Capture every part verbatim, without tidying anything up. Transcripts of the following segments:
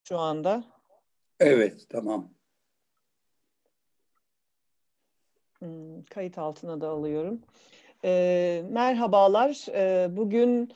şu anda? Evet, tamam. Hmm, kayıt altına da alıyorum. E, merhabalar. E, bugün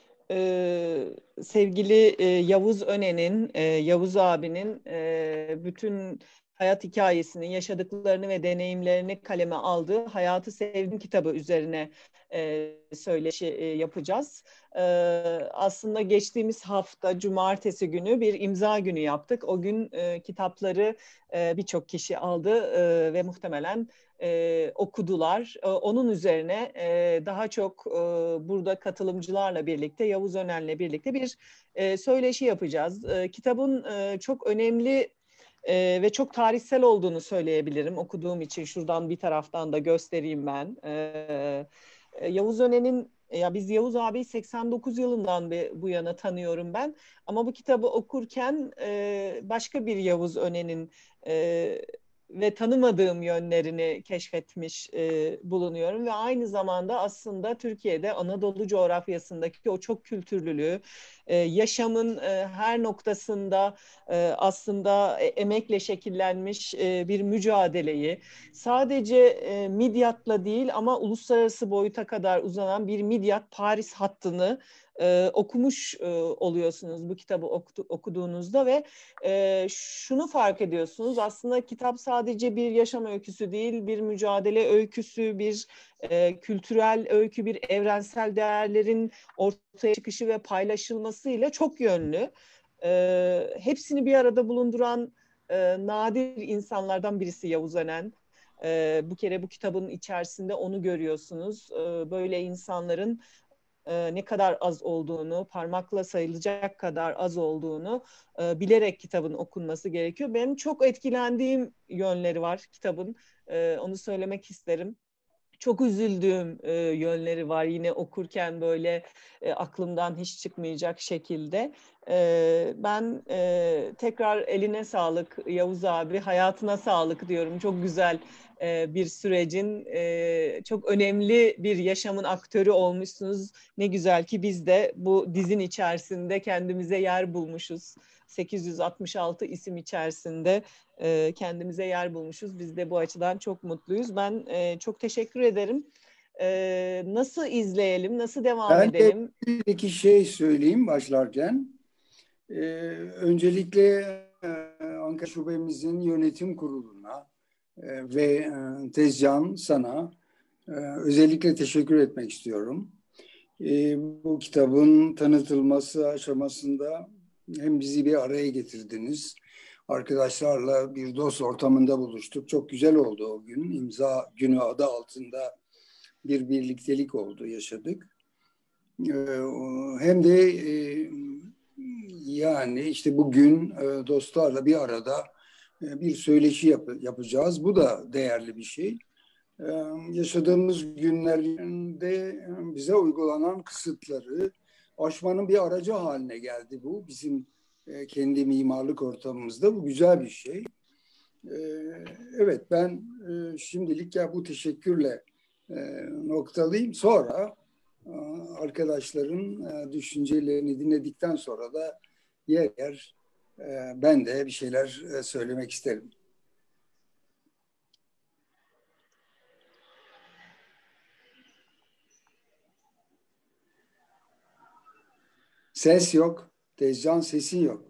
e, sevgili e, Yavuz Önen'in, e, Yavuz abinin e, bütün hayat hikayesini, yaşadıklarını ve deneyimlerini kaleme aldığı Hayatı Sevdim kitabı üzerine e, söyleşi e, yapacağız. E, aslında geçtiğimiz hafta Cumartesi günü bir imza günü yaptık. O gün e, kitapları e, birçok kişi aldı e, ve muhtemelen e, okudular. E, onun üzerine e, daha çok e, burada katılımcılarla birlikte, Yavuz Önen'le birlikte bir e, söyleşi yapacağız. E, kitabın e, çok önemli e, ve çok tarihsel olduğunu söyleyebilirim. Okuduğum için şuradan bir taraftan da göstereyim ben. E, e, Yavuz Önen'in, ya biz Yavuz abi seksen dokuz yılından bu yana tanıyorum ben. Ama bu kitabı okurken e, başka bir Yavuz Önen'in e, ve tanımadığım yönlerini keşfetmiş e, bulunuyorum ve aynı zamanda aslında Türkiye'de Anadolu coğrafyasındaki o çok kültürlülüğü, e, yaşamın e, her noktasında e, aslında emekle şekillenmiş e, bir mücadeleyi, sadece e, Midyat'la değil ama uluslararası boyuta kadar uzanan bir Midyat-Paris hattını e, okumuş e, oluyorsunuz bu kitabı okudu, okuduğunuzda ve e, şunu fark ediyorsunuz, aslında kitap sadece bir yaşam öyküsü değil, bir mücadele öyküsü, bir e, kültürel öykü, bir evrensel değerlerin ortaya çıkışı ve paylaşılmasıyla çok yönlü. E, hepsini bir arada bulunduran e, nadir insanlardan birisi Yavuz Önen. E, bu kere bu kitabın içerisinde onu görüyorsunuz. E, böyle insanların e, ne kadar az olduğunu, parmakla sayılacak kadar az olduğunu e, bilerek kitabın okunması gerekiyor. Benim çok etkilendiğim yönleri var kitabın. E, onu söylemek isterim. Çok üzüldüğüm e, yönleri var yine okurken, böyle e, aklımdan hiç çıkmayacak şekilde. E, ben e, tekrar eline sağlık Yavuz abi, hayatına sağlık diyorum. Çok güzel e, bir sürecin, e, çok önemli bir yaşamın aktörü olmuşsunuz. Ne güzel ki biz de bu dizin içerisinde kendimize yer bulmuşuz. sekiz yüz altmış altı isim içerisinde e, kendimize yer bulmuşuz. Biz de bu açıdan çok mutluyuz. Ben e, çok teşekkür ederim. E, nasıl izleyelim, nasıl devam Ben de edelim? bir iki şey söyleyeyim başlarken. Ee, öncelikle e, Ankara Şubemizin yönetim kuruluna e, ve e, Tezcan sana e, özellikle teşekkür etmek istiyorum. E, bu kitabın tanıtılması aşamasında hem bizi bir araya getirdiniz, arkadaşlarla bir dost ortamında buluştuk. Çok güzel oldu o gün. İmza günü adı altında bir birliktelik oldu, yaşadık. E, hem de e, yani işte bugün e, dostlarla bir arada e, bir söyleşi yap yapacağız. Bu da değerli bir şey. E, yaşadığımız günlerde bize uygulanan kısıtları aşmanın bir aracı haline geldi bu. Bizim e, kendi mimarlık ortamımızda bu güzel bir şey. E, evet, ben e, şimdilik ya bu teşekkürle e, noktalayayım. Sonra e, arkadaşların e, düşüncelerini dinledikten sonra da yer yer e, ben de bir şeyler e, söylemek isterim. Ses yok. Tezcan, sesin yok.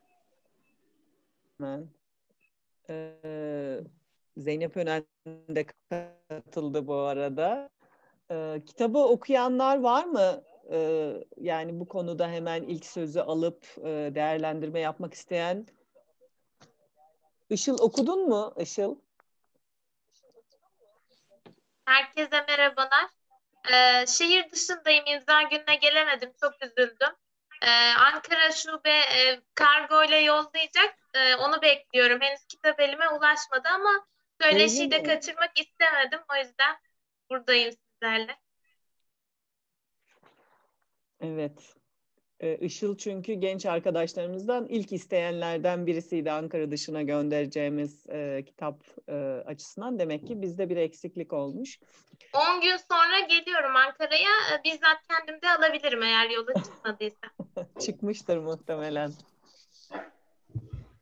Ben, e, Zeynep Önen de katıldı bu arada. E, kitabı okuyanlar var mı? E, yani bu konuda hemen ilk sözü alıp e, değerlendirme yapmak isteyen. Işıl, okudun mu Işıl? Herkese merhabalar. Ee, şehir dışındayım. İmza gününe gelemedim. Çok üzüldüm. Ee, Ankara Şube e, kargo ile yollayacak. Ee, onu bekliyorum. Henüz kitap elime ulaşmadı ama Öyle söyleşiyi de mi? kaçırmak istemedim. O yüzden buradayım sizlerle. Evet. Ee, Işıl çünkü genç arkadaşlarımızdan ilk isteyenlerden birisiydi Ankara dışına göndereceğimiz e, kitap e, açısından. Demek ki bizde bir eksiklik olmuş. on gün sonra geliyorum Ankara'ya. Ee, bizzat kendim de alabilirim eğer yola çıkmadıysa. Çıkmıştır muhtemelen.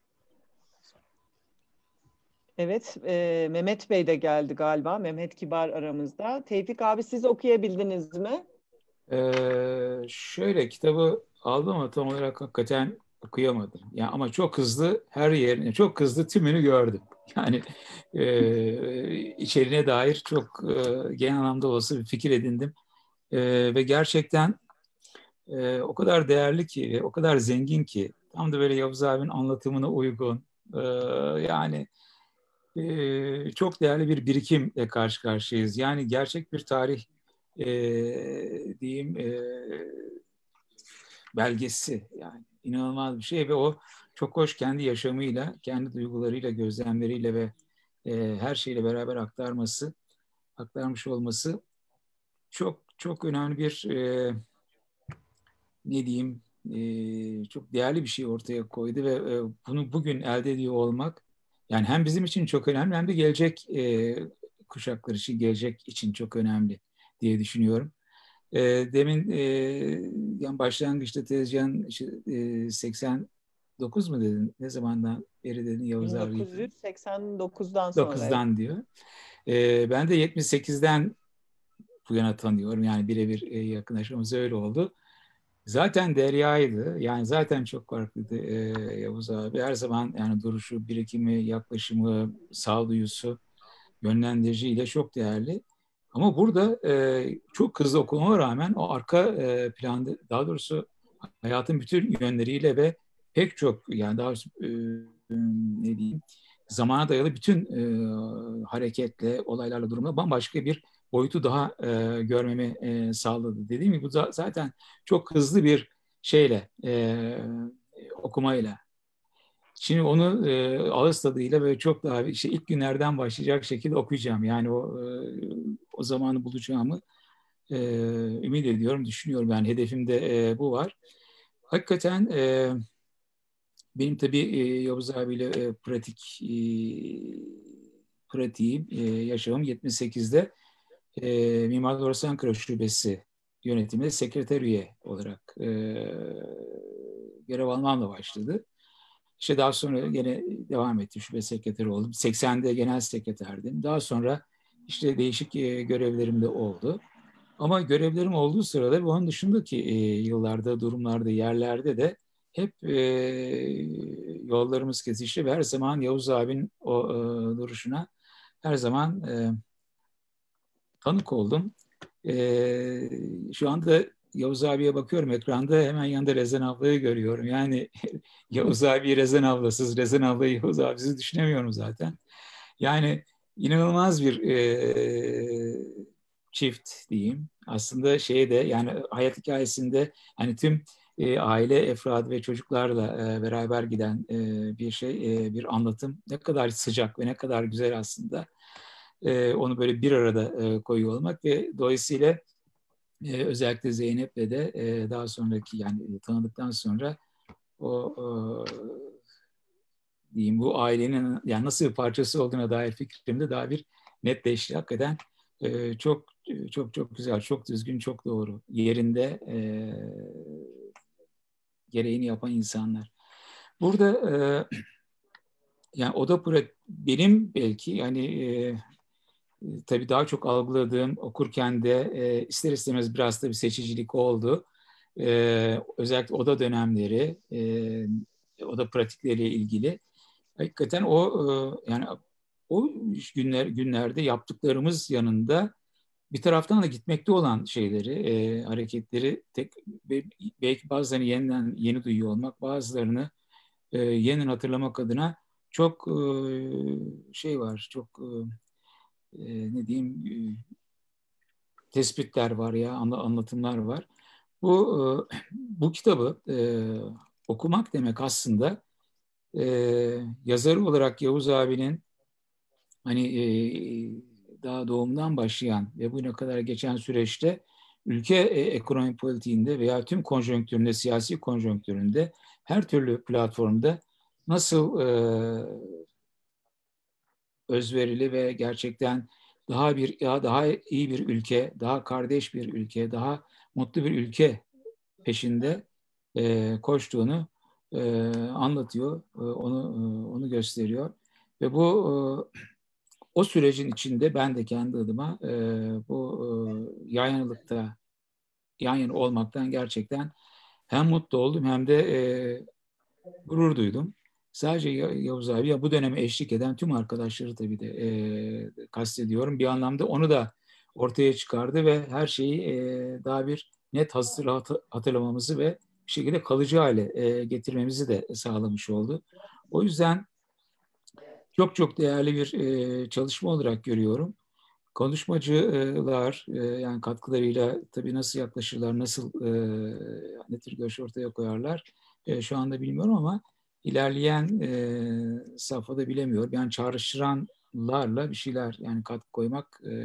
Evet, e, Mehmet Bey de geldi galiba. Mehmet Kibar aramızda. Tevfik abi, siz okuyabildiniz mi? Ee, şöyle kitabı aldım ama tam olarak hakikaten okuyamadım. Yani ama çok hızlı her yerine, çok hızlı tümünü gördüm. Yani e, içeriğine dair çok e, genel anlamda olsa bir fikir edindim. E, ve gerçekten e, o kadar değerli ki, ve o kadar zengin ki, tam da böyle Yavuz abinin anlatımına uygun. E, yani e, çok değerli bir birikimle karşı karşıyayız. Yani gerçek bir tarih e, diyeyim e, belgesi, yani inanılmaz bir şey ve o çok hoş kendi yaşamıyla, kendi duygularıyla, gözlemleriyle ve e, her şeyle beraber aktarması, aktarmış olması çok çok önemli bir e, ne diyeyim e, çok değerli bir şey ortaya koydu ve e, bunu bugün elde ediyor olmak yani hem bizim için çok önemli hem de gelecek e, kuşaklar için, gelecek için çok önemli diye düşünüyorum. E, demin e, yani başlangıçta tezcan işte, e, seksen dokuz mu dedin? Ne zamandan beri dedin Yavuz abi? bin dokuz yüz seksen dokuzdan sonra. Evet. dokuzdan diyor. E, ben de yetmiş sekizden bu yana tanıyorum. Yani birebir e, yakınlaşmamız öyle oldu. Zaten deryaydı. Yani zaten çok farklıydı e, Yavuz abi. Her zaman yani duruşu, birikimi, yaklaşımı, sağduyusu, yönlendiriciyle çok değerli. Ama burada e, çok hızlı okumama rağmen o arka e, planda, daha doğrusu hayatın bütün yönleriyle ve pek çok yani daha e, ne diyeyim zamana dayalı bütün e, hareketle, olaylarla, durumla bambaşka bir boyutu daha e, görmemi e, sağladı. Dediğim gibi bu zaten çok hızlı bir şeyle, e, okumayla. Şimdi onu e, ağız tadıyla böyle çok daha işte ilk günlerden başlayacak şekilde okuyacağım. Yani o e, o zamanı bulacağımı e, ümit ediyorum, düşünüyorum. Yani hedefimde e, bu var. Hakikaten e, benim tabii e, Yavuz abiyle e, pratik e, pratiğim, e, yaşamım yetmiş sekizde e, Mimar Oda Ankara Şubesi yönetiminde sekreter üye olarak e, görev almamla başladı. İşte daha sonra gene devam etti. Şube sekreteri oldum. seksende genel sekreterdim. Daha sonra işte değişik e, görevlerim de oldu. Ama görevlerim olduğu sırada ve onun dışındaki e, yıllarda, durumlarda, yerlerde de hep e, yollarımız kesişti ve her zaman Yavuz abinin o e, duruşuna her zaman e, tanık oldum. E, şu anda Yavuz abiye bakıyorum ekranda, hemen yanında Rezen ablayı görüyorum. Yani Yavuz abi Rezen ablasız, Rezen ablayı Yavuz abisiz düşünemiyorum zaten. Yani inanılmaz bir e, çift diyeyim. Aslında şeye de yani hayat hikayesinde hani tüm e, aile efradı ve çocuklarla e, beraber giden e, bir şey, e, bir anlatım. Ne kadar sıcak ve ne kadar güzel aslında. E, onu böyle bir arada e, koyuyor olmak ve dolayısıyla e, özellikle Zeynep'le de e, daha sonraki yani tanıdıktan sonra o, o diyeyim bu ailenin yani nasıl bir parçası olduğuna dair fikrim de daha bir netleşti. Hakikaten e, çok çok çok güzel, çok düzgün, çok doğru. Yerinde e, gereğini yapan insanlar. Burada e, yani oda benim belki yani e, tabii daha çok algıladığım okurken de e, ister istemez biraz da bir seçicilik oldu. E, özellikle oda dönemleri, e, oda pratikleriyle ilgili. Hakikaten o e, yani o günler günlerde yaptıklarımız yanında bir taraftan da gitmekte olan şeyleri, e, hareketleri tek belki bazılarını yeniden yeni duyuyor olmak, bazılarını e, yeniden hatırlamak adına çok e, şey var, çok e, ne diyeyim e, tespitler var ya, anlatımlar var. Bu e, bu kitabı e, okumak demek aslında e, yazarı olarak Yavuz abinin hani e, daha doğumdan başlayan ve bugüne kadar geçen süreçte ülke e, ekonomi politiğinde veya tüm konjonktüründe, siyasi konjonktüründe her türlü platformda nasıl e, özverili ve gerçekten daha bir ya daha iyi bir ülke, daha kardeş bir ülke, daha mutlu bir ülke peşinde e, koştuğunu e, anlatıyor, e, onu e, onu gösteriyor. Ve bu e, o sürecin içinde ben de kendi adıma e, bu e, yan yanalıkta yan yana olmaktan gerçekten hem mutlu oldum hem de e, gurur duydum. Sadece Yavuz abi ya bu döneme eşlik eden tüm arkadaşları tabii de e, kastediyorum. Bir anlamda onu da ortaya çıkardı ve her şeyi e, daha bir net hatırlamamızı ve bir şekilde kalıcı hale e, getirmemizi de sağlamış oldu. O yüzden çok çok değerli bir e, çalışma olarak görüyorum. Konuşmacılar e, yani katkılarıyla tabii nasıl yaklaşırlar, nasıl e, ne tür görüş ortaya koyarlar e, şu anda bilmiyorum ama ilerleyen e, safhada bilemiyorum. Yani çağrıştıranlarla bir şeyler yani katkı koymak e,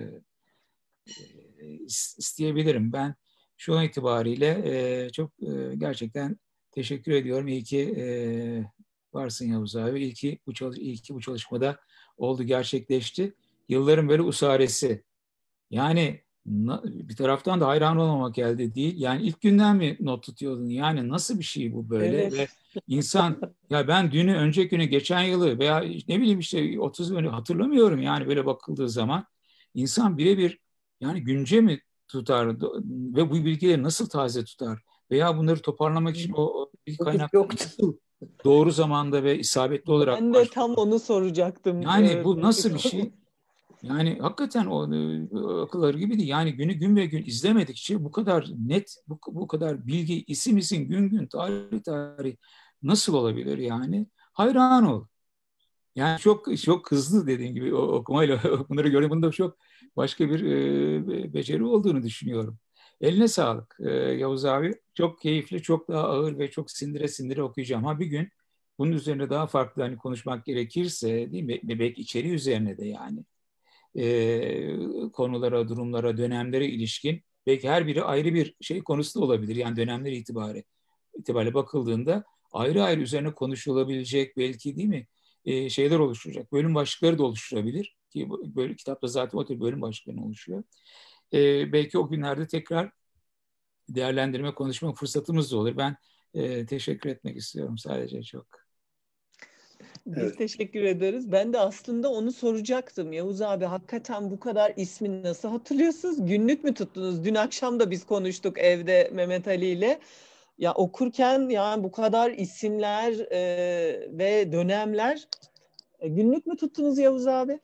e, isteyebilirim. Ben şu an itibariyle e, çok e, gerçekten teşekkür ediyorum. İyi ki e, varsın Yavuz abi. İyi ki bu, çalış iyi ki bu çalışmada oldu, gerçekleşti. Yılların böyle usaresi. Yani bir taraftan da hayran olmamak elde değil. Yani ilk günden mi not tutuyordun? Yani nasıl bir şey bu böyle? Evet. Ve insan ya ben dünü, önceki günü, geçen yılı veya ne bileyim işte otuz günü hatırlamıyorum yani böyle bakıldığı zaman. İnsan birebir yani günce mi tutar ve bu bilgileri nasıl taze tutar? Veya bunları toparlamak için o, o bilgi kaynakları nasıl doğru zamanda ve isabetli olarak Ben de tam onu soracaktım. yani bu nasıl bir şey? Yani hakikaten o akılları gibi değil. Yani günü gün ve gün izlemedikçe bu kadar net, bu, bu kadar bilgi, isim isim, gün gün, tarih tarih nasıl olabilir yani? Hayran ol. Yani çok çok hızlı dediğim gibi okumayla bunları gördüm. Bunda çok başka bir e, beceri olduğunu düşünüyorum. Eline sağlık e, Yavuz abi. Çok keyifli, çok daha ağır ve çok sindire sindire okuyacağım. Ha bir gün bunun üzerine daha farklı hani konuşmak gerekirse değil mi? Belki içeriği üzerine de yani e, konulara, durumlara, dönemlere ilişkin belki her biri ayrı bir şey konusu da olabilir. Yani dönemler itibariyle itibariyle bakıldığında ayrı ayrı üzerine konuşulabilecek belki değil mi? E, şeyler oluşturacak. Bölüm başlıkları da oluşturabilir. Ki böyle kitapta zaten o tür bölüm başlıkları oluşuyor. E, belki o günlerde tekrar değerlendirme, konuşma fırsatımız da olur. Ben e, teşekkür etmek istiyorum sadece çok. Biz Evet. teşekkür ederiz. Ben de aslında onu soracaktım. Yavuz abi hakikaten bu kadar ismini nasıl hatırlıyorsunuz? Günlük mü tuttunuz? Dün akşam da biz konuştuk evde Mehmet Ali ile. Ya okurken yani bu kadar isimler e, ve dönemler e, günlük mü tuttunuz Yavuz abi?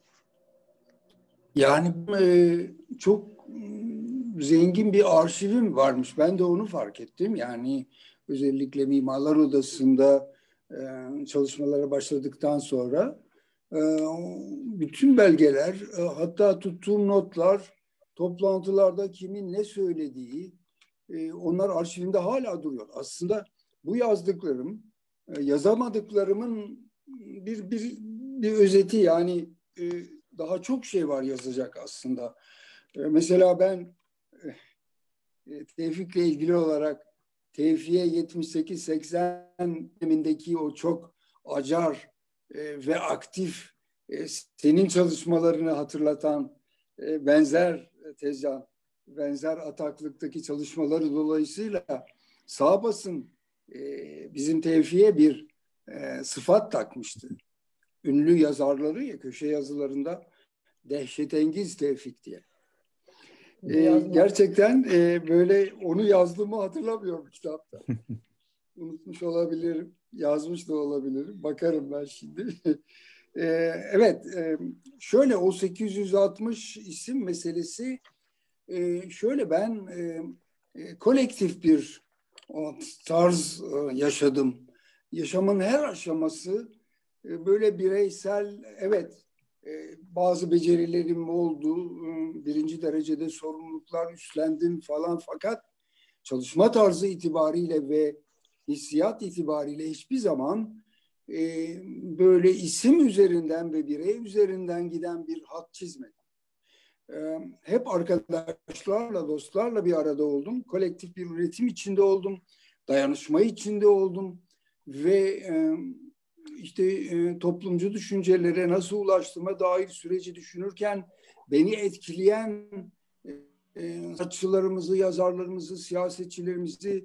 Yani e, çok zengin bir arşivim varmış. Ben de onu fark ettim. Yani özellikle Mimarlar Odası'nda e, çalışmalara başladıktan sonra e, bütün belgeler, e, hatta tuttuğum notlar, toplantılarda kimin ne söylediği, e, onlar arşivimde hala duruyor. Aslında bu yazdıklarım, e, yazamadıklarımın bir bir bir özeti yani. E, Daha çok şey var yazacak aslında. Mesela ben Tevfik'le ilgili olarak Tevfik'e yetmiş sekiz seksen dönemindeki o çok acar ve aktif senin çalışmalarını hatırlatan benzer Tezcan, benzer ataklıktaki çalışmaları dolayısıyla sağ basın bizim Tevfik'e bir sıfat takmıştı. Ünlü yazarları ya köşe yazılarında Dehşetengiz Tevfik diye. Ee, gerçekten e, böyle onu yazdığımı hatırlamıyorum kitapta. Unutmuş olabilirim. Yazmış da olabilirim. Bakarım ben şimdi. ee, evet. E, şöyle o sekiz yüz altmış isim meselesi e, şöyle ben e, e, kolektif bir o, tarz e, yaşadım. Yaşamın her aşaması e, böyle bireysel, evet, e, bazı becerilerim oldu, e, birinci derecede sorumluluklar üstlendim falan, fakat çalışma tarzı itibariyle ve hissiyat itibariyle hiçbir zaman e, böyle isim üzerinden ve birey üzerinden giden bir hat çizmedim. E, hep arkadaşlarla, dostlarla bir arada oldum. Kolektif bir üretim içinde oldum. Dayanışma içinde oldum. Ve e, işte e, toplumcu düşüncelere nasıl ulaştığıma dair süreci düşünürken beni etkileyen e, sanatçılarımızı, yazarlarımızı, siyasetçilerimizi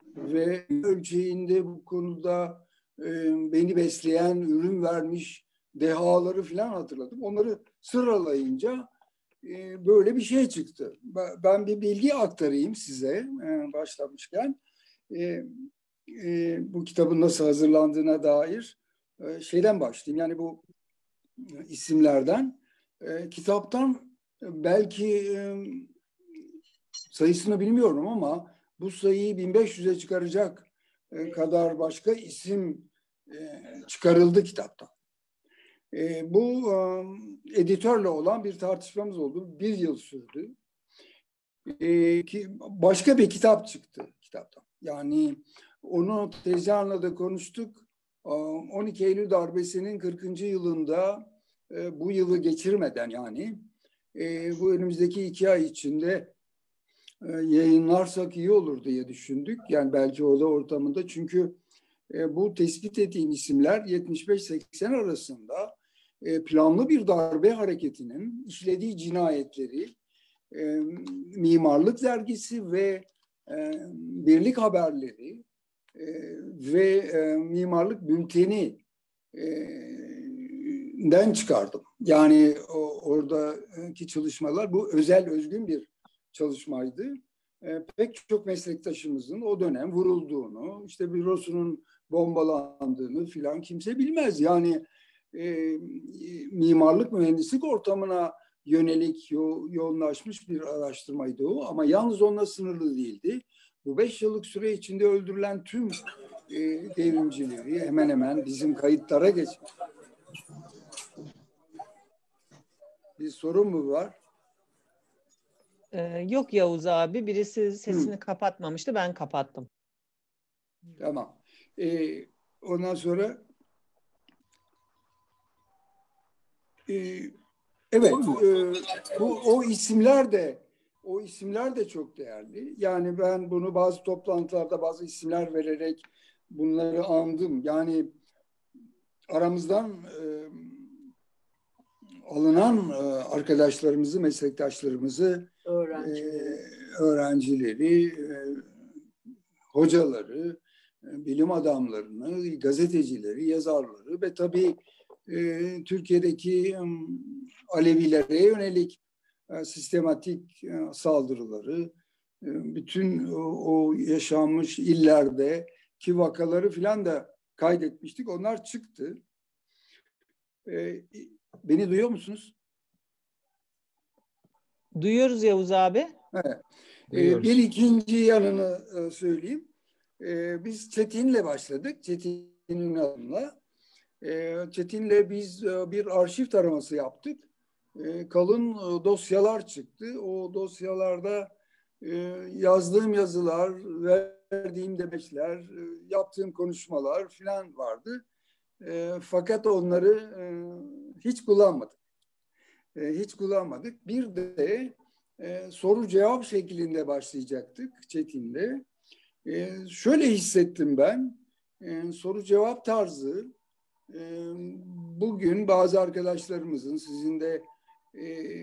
ve ölçeğinde bu konuda e, beni besleyen, ürün vermiş dehaları falan hatırladım. Onları sıralayınca e, böyle bir şey çıktı. Ben bir bilgi aktarayım size e, başlamışken. E, e, bu kitabın nasıl hazırlandığına dair e, şeyden başlayayım. Yani bu e, isimlerden. E, kitaptan belki e, sayısını bilmiyorum ama bu sayıyı bin beş yüze çıkaracak e, kadar başka isim e, çıkarıldı kitaptan. E, bu e, editörle olan bir tartışmamız oldu. Bir yıl sürdü. E, ki başka bir kitap çıktı kitaptan. Yani onu Tezcan'la da konuştuk. on iki Eylül darbesinin kırkıncı yılında e, bu yılı geçirmeden yani e, bu önümüzdeki iki ay içinde e, yayınlarsak iyi olur diye düşündük. Yani belki o da ortamında çünkü e, bu tespit ettiğim isimler yetmiş beş seksen arasında e, planlı bir darbe hareketinin işlediği cinayetleri e, Mimarlık Dergisi ve e, Birlik Haberleri e, ve e, Mimarlık Bülteni e, den çıkardım. Yani o, oradaki çalışmalar bu özel özgün bir çalışmaydı. E, pek çok meslektaşımızın o dönem vurulduğunu, işte bürosunun bombalandığını filan kimse bilmez. Yani e, mimarlık mühendislik ortamına yönelik yo, yoğunlaşmış bir araştırmaydı o. Ama yalnız onunla sınırlı değildi. Bu beş yıllık süre içinde öldürülen tüm e, devrimcileri hemen hemen bizim kayıtlara geçmiş. Bir sorun mu var? Ee, yok Yavuz abi. Birisi sesini Hı. kapatmamıştı. Ben kapattım. Tamam. Ee, ondan sonra e, evet e, bu o isimler de o isimler de çok değerli. Yani ben bunu bazı toplantılarda bazı isimler vererek bunları andım. Yani aramızdan e, alınan e, arkadaşlarımızı, meslektaşlarımızı, öğrencileri, e, öğrencileri e, hocaları, e, bilim adamlarını, gazetecileri, yazarları ve tabii e, Türkiye'deki e, Alevilere yönelik e, sistematik e, saldırıları, e, bütün o, o yaşanmış illerdeki vakaları filan da kaydetmiştik. Onlar çıktı. E, beni duyuyor musunuz? Duyuyoruz Yavuz abi. Evet. E, bir ikinci yanını e, söyleyeyim. E, biz Çetin'le başladık. Çetin Ünal'la. E, Çetin'le biz e, bir arşiv taraması yaptık. E, kalın e, dosyalar çıktı. O dosyalarda e, yazdığım yazılar, verdiğim demeçler, e, yaptığım konuşmalar filan vardı. E, fakat onları e, hiç kullanmadık. E, hiç kullanmadık. Bir de e, soru cevap şeklinde başlayacaktık Çetin'le. E, şöyle hissettim ben. E, soru cevap tarzı e, bugün bazı arkadaşlarımızın sizin de e,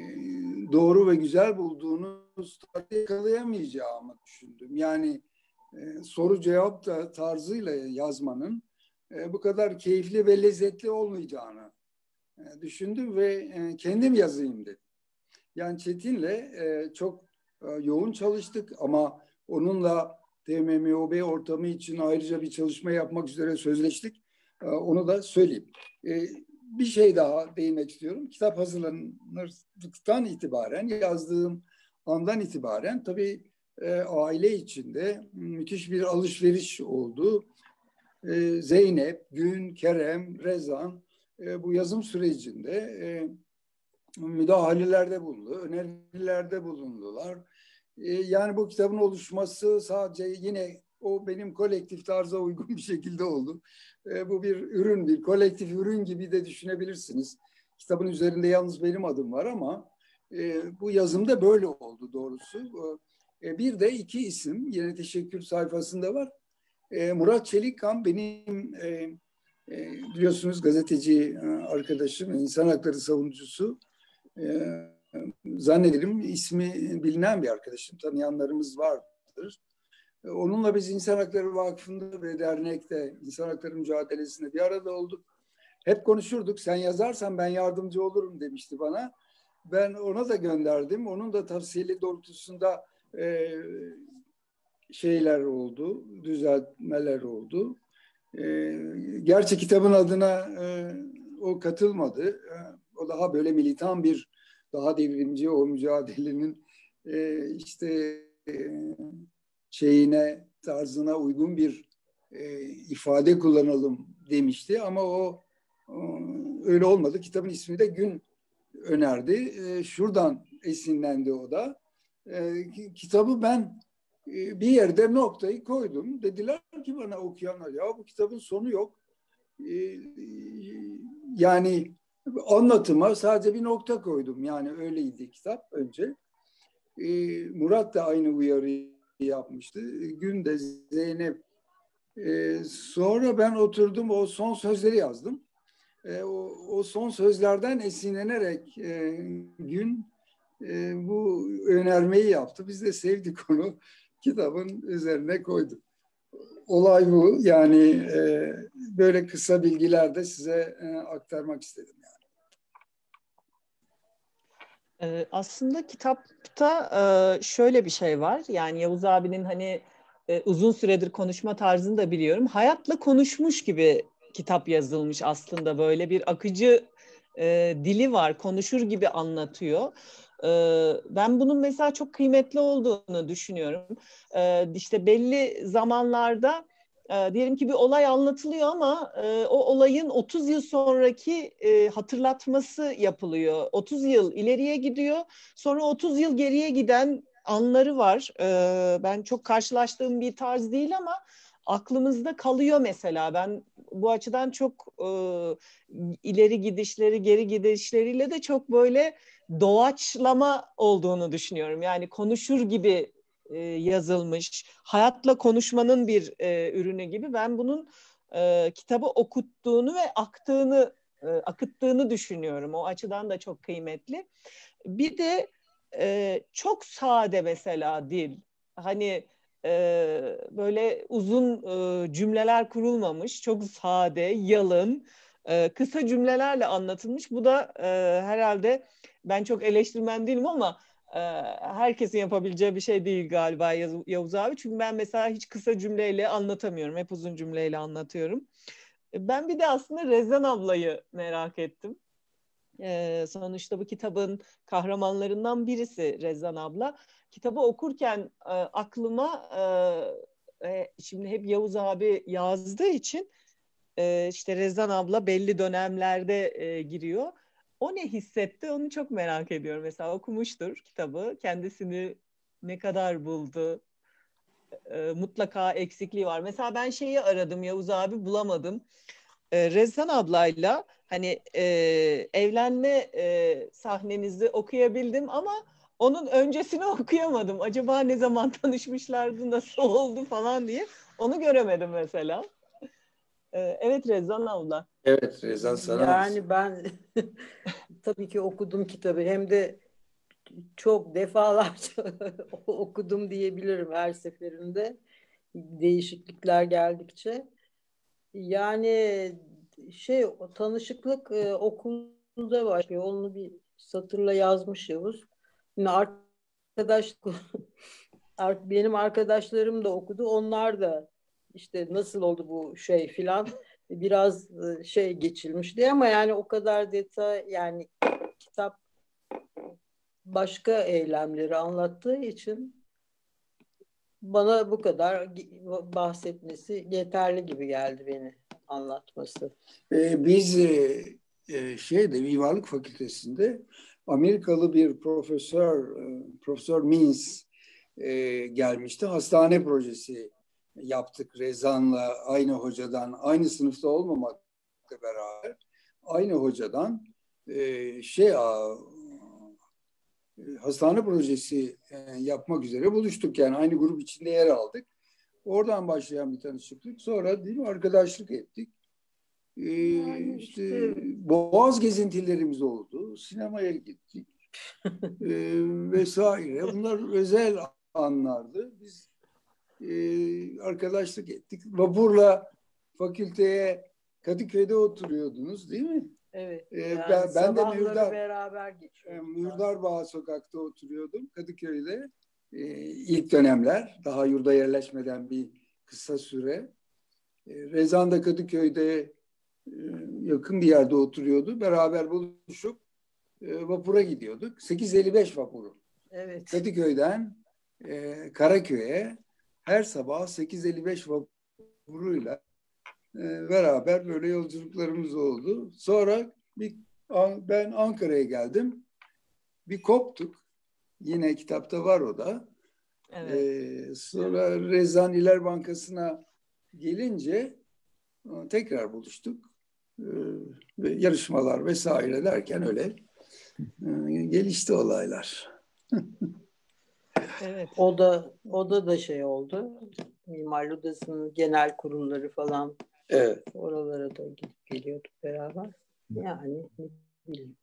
doğru ve güzel bulduğunuz tarzı yakalayamayacağımı düşündüm. Yani e, soru cevap da tarzıyla yazmanın e, bu kadar keyifli ve lezzetli olmayacağını e, düşündüm ve e, kendim yazayım dedim. Yani Çetin'le e, çok e, yoğun çalıştık ama onunla T M M O B ortamı için ayrıca bir çalışma yapmak üzere sözleştik. E, onu da söyleyeyim. E, bir şey daha değinmek istiyorum. Kitap hazırlanırdıktan itibaren, yazdığım andan itibaren tabii e, aile içinde müthiş bir alışveriş oldu. E, Zeynep, Gün, Kerem, Rezan e, bu yazım sürecinde e, müdahalelerde bulundu, önerilerde bulundular. Ee, yani bu kitabın oluşması sadece yine o benim kolektif tarza uygun bir şekilde oldu. Ee, bu bir ürün, bir kolektif ürün gibi de düşünebilirsiniz. Kitabın üzerinde yalnız benim adım var ama e, bu yazımda böyle oldu doğrusu. E, bir de iki isim yine teşekkür sayfasında var. E, Murat Çelikkan benim e, e, biliyorsunuz gazeteci arkadaşım, insan hakları savunucusu. Ee, zannederim ismi bilinen bir arkadaşım, tanıyanlarımız vardır. Ee, onunla biz İnsan Hakları Vakfı'nda ve dernekte İnsan Hakları Mücadelesi'nde bir arada olduk. hep konuşurduk. Sen yazarsan ben yardımcı olurum demişti bana. Ben ona da gönderdim. Onun da tavsiyeli doğrultusunda e, şeyler oldu, düzeltmeler oldu. E, gerçi kitabın adına e, o katılmadı. E, o daha böyle militan bir, daha devrimci, o mücadelenin e, işte e, şeyine, tarzına uygun bir e, ifade kullanalım demişti. Ama o, o öyle olmadı. Kitabın ismi de Gün önerdi. E, şuradan esinlendi o da. E, kitabı ben e, bir yerde noktayı koydum. Dediler ki bana okuyanlar, ya bu kitabın sonu yok. E, yani anlatıma sadece bir nokta koydum. Yani öyleydi kitap önce. E, Murat da aynı uyarıyı yapmıştı. Gün de, Zeynep. E, sonra ben oturdum, o son sözleri yazdım. E, o, o son sözlerden esinlenerek e, Gün e, bu önermeyi yaptı. Biz de sevdik onu. Kitabın üzerine koyduk. Olay bu. Yani e, böyle kısa bilgiler de size e, aktarmak istedim. Yani. Ee, aslında kitapta e, şöyle bir şey var. Yani Yavuz abinin hani e, uzun süredir konuşma tarzını da biliyorum. Hayatla konuşmuş gibi kitap yazılmış aslında. Böyle bir akıcı e, dili var. Konuşur gibi anlatıyor. E, ben bunun mesela çok kıymetli olduğunu düşünüyorum. E, işte belli zamanlarda e, diyelim ki bir olay anlatılıyor ama e, o olayın otuz yıl sonraki e, hatırlatması yapılıyor. otuz yıl ileriye gidiyor, sonra otuz yıl geriye giden anları var. E, ben çok karşılaştığım bir tarz değil ama aklımızda kalıyor mesela. Ben bu açıdan çok e, ileri gidişleri, geri gidişleriyle de çok böyle doğaçlama olduğunu düşünüyorum. Yani konuşur gibi e, yazılmış, hayatla konuşmanın bir e, ürünü gibi. Ben bunun e, kitabı okuttuğunu ve aktığını, e, akıttığını düşünüyorum. O açıdan da çok kıymetli. Bir de e, çok sade mesela dil. Hani e, böyle uzun e, cümleler kurulmamış, çok sade, yalın, e, kısa cümlelerle anlatılmış. Bu da e, herhalde, ben çok eleştirmen değilim ama e, herkesin yapabileceği bir şey değil galiba Yavuz abi. Çünkü ben mesela hiç kısa cümleyle anlatamıyorum. Hep uzun cümleyle anlatıyorum. Ben bir de aslında Rezan ablayı merak ettim. Ee, sonuçta bu kitabın kahramanlarından birisi Rezan abla. Kitabı okurken e, aklıma e, e, şimdi hep Yavuz abi yazdığı için e, işte Rezan abla belli dönemlerde e, giriyor. O ne hissetti onu çok merak ediyorum. Mesela okumuştur kitabı. Kendisini ne kadar buldu? E, mutlaka eksikliği var. Mesela ben şeyi aradım Yavuz abi, bulamadım. E, Rezan ablayla hani e, evlenme e, sahnenizi okuyabildim ama onun öncesini okuyamadım. Acaba ne zaman tanışmışlardı, nasıl oldu falan diye. Onu göremedim mesela. E, evet Rezan abla. Evet, Rezan sana. Yani ben tabii ki okudum kitabı. Hem de çok defalarca okudum diyebilirim her seferinde. Değişiklikler geldikçe. Yani şey, o tanışıklık e, okulda başlıyor. Onu bir satırla yazmış Yavuz. Yine arkadaş benim arkadaşlarım da okudu. Onlar da işte nasıl oldu bu şey filan biraz şey geçilmişti ama yani o kadar detay, yani kitap başka eylemleri anlattığı için bana bu kadar bahsetmesi yeterli gibi geldi, beni anlatması. Ee, biz e, e, şeyde Mimarlık Fakültesi'nde Amerikalı bir profesör, e, Profesör Means e, gelmişti. Hastane projesi yaptık Rezan'la, aynı hocadan, aynı sınıfta olmamakla beraber aynı hocadan e, şey a, hastane projesi e, yapmak üzere buluştuk. Yani aynı grup içinde yer aldık. Oradan başlayan bir tanışıklık. Sonra değil mi, arkadaşlık ettik. Ee, Yani işte, işte Boğaz gezintilerimiz oldu. Sinemaya gittik. ee, vesaire. Bunlar özel anlardı. Biz e, arkadaşlık ettik. Vapurla fakülteye Kadıköy'de oturuyordunuz değil mi? Evet. Ee, Yani ben, ben de sabahları Mürdar, beraber geçiyorduk. Mürdarbağ sokakta oturuyordum. Kadıköy'de e, ilk dönemler, daha yurda yerleşmeden bir kısa süre. E, Rezan da Kadıköy'de e, yakın bir yerde oturuyordu. Beraber buluşup e, vapura gidiyorduk. sekiz elli beş vapuru. Evet. Kadıköy'den e, Karaköy'e her sabah sekiz elli beş vapuruyla e, beraber böyle yolculuklarımız oldu. Sonra bir, ben Ankara'ya geldim. Bir koptuk. Yine kitapta var o da. Evet. E, sonra Rezan İler Bankası'na gelince e, tekrar buluştuk. E, ve yarışmalar vesaire derken öyle e, gelişti olaylar. Evet. O da o da da şey oldu. Mimarlar Odası'nın genel kurulları falan, Evet. oralara da gidip geliyorduk beraber. Yani ne bileyim.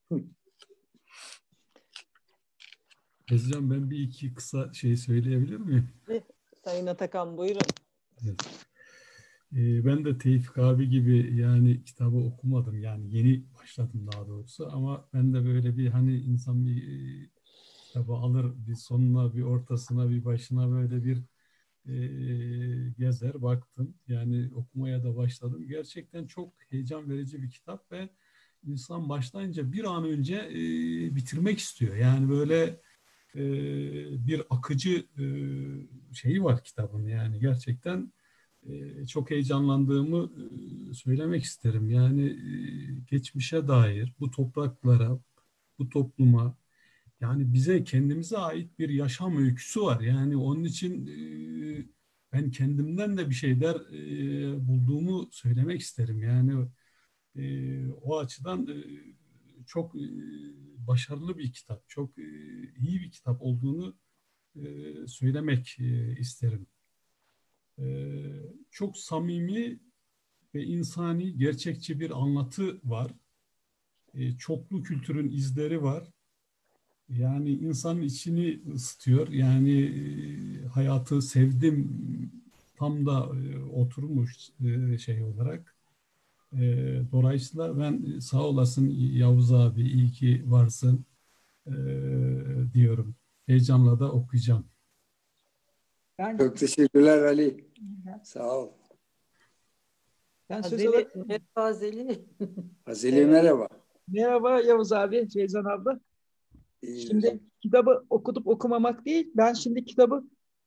Tezcan, ben bir iki kısa şey söyleyebilir miyim? Sayın Atakan buyurun. Evet. Ee, ben de Tevfik abi gibi yani kitabı okumadım. Yani yeni başladım daha doğrusu. Ama ben de böyle bir hani insan bir e, kitabı alır, bir sonuna, bir ortasına, bir başına böyle bir e, gezer baktım. Yani okumaya da başladım. Gerçekten çok heyecan verici bir kitap ve insan başlayınca bir an önce e, bitirmek istiyor. Yani böyle e, bir akıcı e, şeyi var kitabın. Yani gerçekten e, çok heyecanlandığımı e, söylemek isterim. Yani e, geçmişe dair bu topraklara, bu topluma, yani bize kendimize ait bir yaşam öyküsü var. Yani onun için e, ben kendimden de bir şeyler e, bulduğumu söylemek isterim. Yani e, o açıdan e, çok e, başarılı bir kitap, çok e, iyi bir kitap olduğunu e, söylemek e, isterim. E, çok samimi ve insani, gerçekçi bir anlatı var. E, çoklu kültürün izleri var. Yani insanın içini ısıtıyor. Yani e, hayatı sevdim tam da e, oturmuş e, şey olarak. E, dolayısıyla ben sağ olasın Yavuz abi, iyi ki varsın e, diyorum. Heyecanla da okuyacağım. Ben, Çok teşekkürler Ali. Sağ ol. ben söz Azeli, alarak... merhaba Azeli. Azeli Evet. merhaba. Merhaba Yavuz abi, Ceyzan abla. İyidir. Şimdi kitabı okutup okumamak değil, ben şimdi kitabı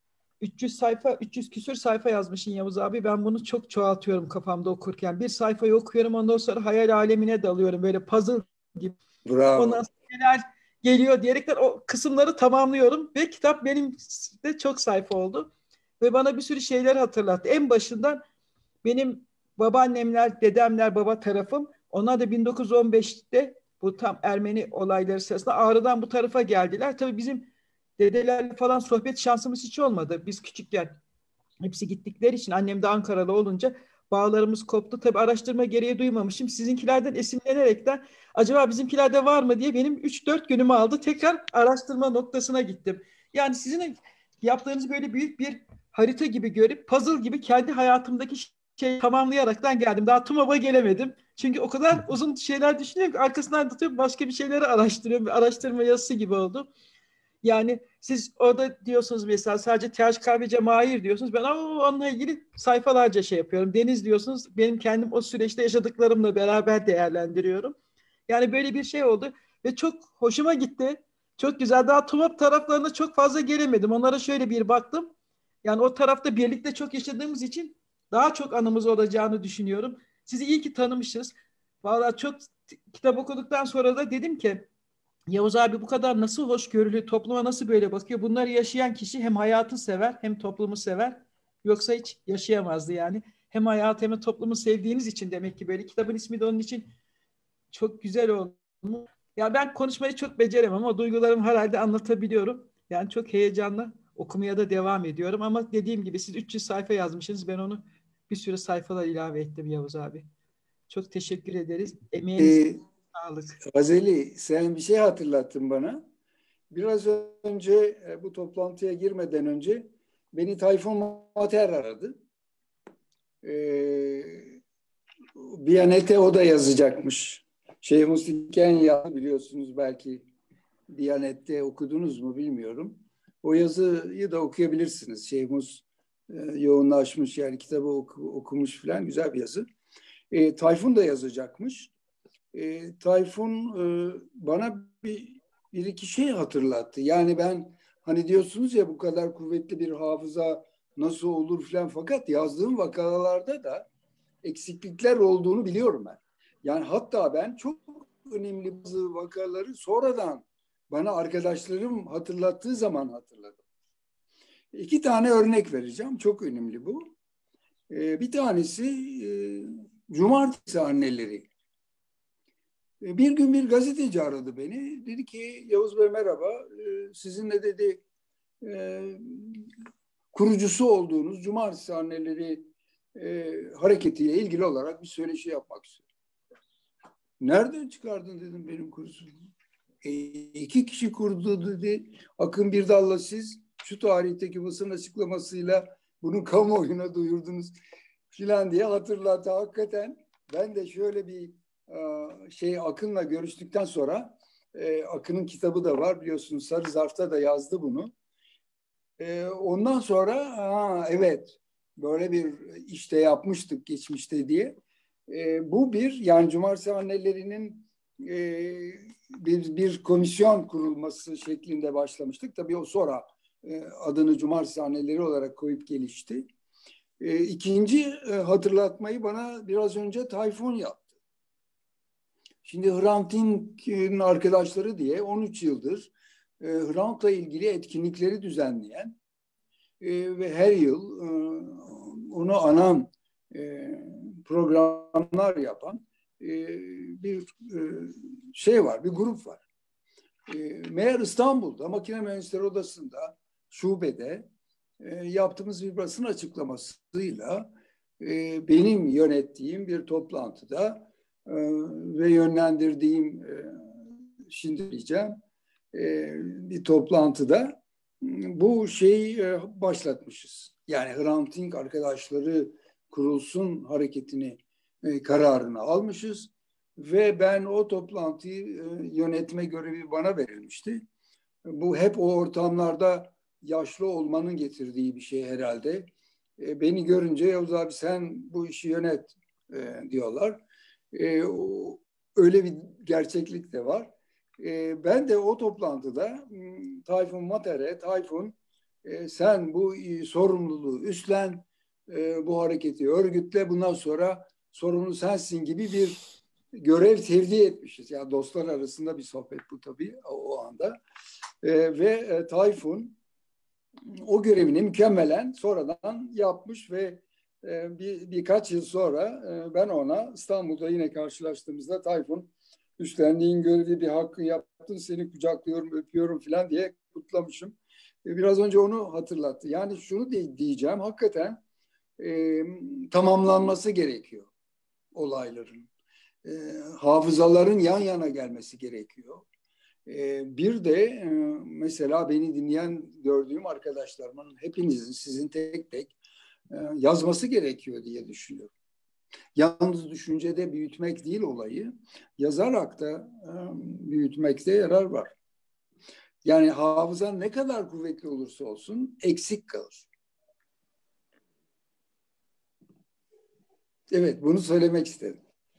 üç yüz sayfa, üç yüz küsür sayfa yazmışsın Yavuz abi. Ben bunu çok çoğaltıyorum kafamda okurken. Bir sayfayı okuyorum, ondan sonra hayal alemine dalıyorum. Böyle puzzle gibi. Bravo. Ondan sonra neler geliyor diyerekten o kısımları tamamlıyorum. Ve kitap benim de çok sayfa oldu. Ve bana bir sürü şeyler hatırlattı. En başından benim babaannemler, dedemler, baba tarafım, onlar da bin dokuz yüz on beşte bu tam Ermeni olayları sırasında Ağrı'dan bu tarafa geldiler. Tabii bizim dedelerle falan sohbet şansımız hiç olmadı. Biz küçükken hepsi gittikleri için, annem de Ankaralı olunca bağlarımız koptu. Tabii araştırma gereği duymamışım. Sizinkilerden esinlenerekten acaba bizimkilerde var mı diye benim üç dört günümü aldı. Tekrar araştırma noktasına gittim. Yani sizin yaptığınız böyle büyük bir harita gibi görüp puzzle gibi kendi hayatımdaki şey tamamlayaraktan geldim. Daha TUMOB'a gelemedim. Çünkü o kadar uzun şeyler düşünüyorum ki arkasından tutup başka bir şeyleri araştırıyorum. Bir araştırma yazısı gibi oldu. Yani siz orada diyorsunuz mesela sadece T H K ve Cemahir diyorsunuz. Ben onunla ilgili sayfalarca şey yapıyorum. Deniz diyorsunuz. Benim kendim o süreçte yaşadıklarımla beraber değerlendiriyorum. Yani böyle bir şey oldu ve çok hoşuma gitti. Çok güzel. Daha TUMOP taraflarına çok fazla gelemedim. Onlara şöyle bir baktım. Yani o tarafta birlikte çok yaşadığımız için daha çok anımız olacağını düşünüyorum. Sizi iyi ki tanımışız. Vallahi çok kitap okuduktan sonra da dedim ki Yavuz abi bu kadar nasıl hoşgörülü, topluma nasıl böyle bakıyor? Bunları yaşayan kişi hem hayatı sever hem toplumu sever. Yoksa hiç yaşayamazdı yani. Hem hayatı hem toplumu sevdiğiniz için demek ki böyle. Kitabın ismi de onun için çok güzel oldu. Ya ben konuşmayı çok beceremem ama duygularımı herhalde anlatabiliyorum. Yani çok heyecanla okumaya da devam ediyorum. Ama dediğim gibi siz üç yüz sayfa yazmışsınız. Ben onu bir sürü sayfalar ilave ettim Yavuz abi. Çok teşekkür ederiz. Emeğinize Ee, sağlık. Azeli, sen bir şey hatırlattın bana. Biraz önce e, bu toplantıya girmeden önce beni Tayfun Mater aradı. Ee, Biyanet'e o da yazacakmış. Şeyh Mustiken yazdı, biliyorsunuz belki. Diyanet'te okudunuz mu bilmiyorum. O yazıyı da okuyabilirsiniz. Şeyh Mus e, yoğunlaşmış, yani kitabı oku, okumuş falan, güzel bir yazı. E, Tayfun da yazacakmış. E, Tayfun e, bana bir, bir iki şey hatırlattı. Yani ben hani diyorsunuz ya, bu kadar kuvvetli bir hafıza nasıl olur falan, fakat yazdığım vakalarda da eksiklikler olduğunu biliyorum ben. Yani hatta ben çok önemli bazı vakaları sonradan bana arkadaşlarım hatırlattığı zaman hatırladım. İki tane örnek vereceğim. Çok önemli bu. Ee, bir tanesi e, cumartesi anneleri. E, bir gün bir gazeteci aradı beni. Dedi ki, Yavuz Bey merhaba. E, sizinle dedi e, kurucusu olduğunuz cumartesi anneleri e, hareketiyle ilgili olarak bir söyleşi yapmak istiyorum. Nereden çıkardın dedim benim kursumu. E, iki kişi kurdu dedi. Akın Birdal'la siz şu tarihteki basın açıklamasıyla bunu kamuoyuna duyurdunuz filan diye hatırlattı. Hakikaten ben de şöyle bir şey, Akın'la görüştükten sonra, Akın'ın kitabı da var biliyorsunuz, Sarı Zarf'ta da yazdı bunu. Ondan sonra ha, evet böyle bir işte yapmıştık geçmişte diye. Bu bir, yani cumartesi annelerinin bir, bir komisyon kurulması şeklinde başlamıştık. Tabii o sonra adını cumartesi anneleri olarak koyup gelişti. İkinci hatırlatmayı bana biraz önce Tayfun yaptı. Şimdi Hrant Dink'in arkadaşları diye on üç yıldır e, Hrant'la ilgili etkinlikleri düzenleyen e, ve her yıl e, onu anan e, programlar yapan e, bir e, şey var, bir grup var. E, meğer İstanbul'da Makine Mühendisleri Odası'nda, şubede e, yaptığımız bir basın açıklamasıyla e, benim yönettiğim bir toplantıda e, ve yönlendirdiğim, e, şimdi diyeceğim, e, bir toplantıda bu şeyi e, başlatmışız. Yani Hrant Dink arkadaşları kurulsun hareketini, e, kararını almışız ve ben o toplantıyı e, yönetme görevi bana verilmişti. Bu hep o ortamlarda yaşlı olmanın getirdiği bir şey herhalde. E, beni görünce Yavuz abi sen bu işi yönet e, diyorlar. E, o, öyle bir gerçeklik de var. E, ben de o toplantıda Tayfun Mater'e, Tayfun e, sen bu e, sorumluluğu üstlen, e, bu hareketi örgütle, bundan sonra sorumlu sensin gibi bir görev tevdi etmişiz. Yani dostlar arasında bir sohbet bu tabii o anda. E, ve e, Tayfun o görevini mükemmelen sonradan yapmış ve e, bir birkaç yıl sonra e, ben ona İstanbul'da yine karşılaştığımızda, Tayfun üstlendiğin görevi bir hakkı yaptın, seni kucaklıyorum, öpüyorum falan diye kutlamışım. E, biraz önce onu hatırlattı. Yani şunu de, diyeceğim, hakikaten e, tamamlanması gerekiyor olayların. E, hafızaların yan yana gelmesi gerekiyor. Bir de mesela beni dinleyen gördüğüm arkadaşlarımın hepinizin, sizin tek tek yazması gerekiyor diye düşünüyorum. Yalnız düşüncede büyütmek değil olayı, yazarak da büyütmekte yarar var. Yani hafızan ne kadar kuvvetli olursa olsun eksik kalır. Evet, bunu söylemek istedim.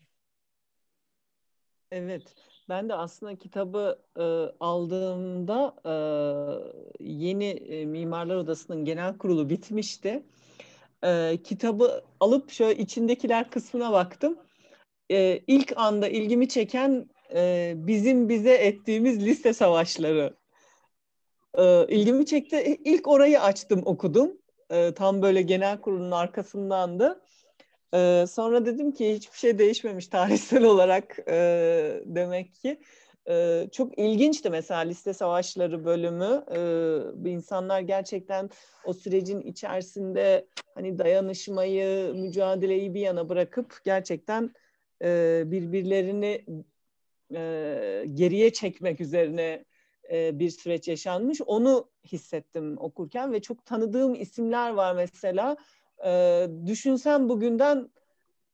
Evet. Ben de aslında kitabı e, aldığımda e, yeni e, Mimarlar Odası'nın genel kurulu bitmişti. E, kitabı alıp şöyle içindekiler kısmına baktım. E, ilk anda ilgimi çeken e, bizim bize ettiğimiz liste savaşları. E, ilgimi çekti. İlk orayı açtım, okudum. E, tam böyle genel kurulun arkasındandı. Ee, sonra dedim ki hiçbir şey değişmemiş tarihsel olarak e, demek ki. E, çok ilginçti mesela liste savaşları bölümü. E, insanlar gerçekten o sürecin içerisinde hani dayanışmayı, mücadeleyi bir yana bırakıp gerçekten e, birbirlerini e, geriye çekmek üzerine e, bir süreç yaşanmış. Onu hissettim okurken ve çok tanıdığım isimler var mesela. Ee, düşünsem bugünden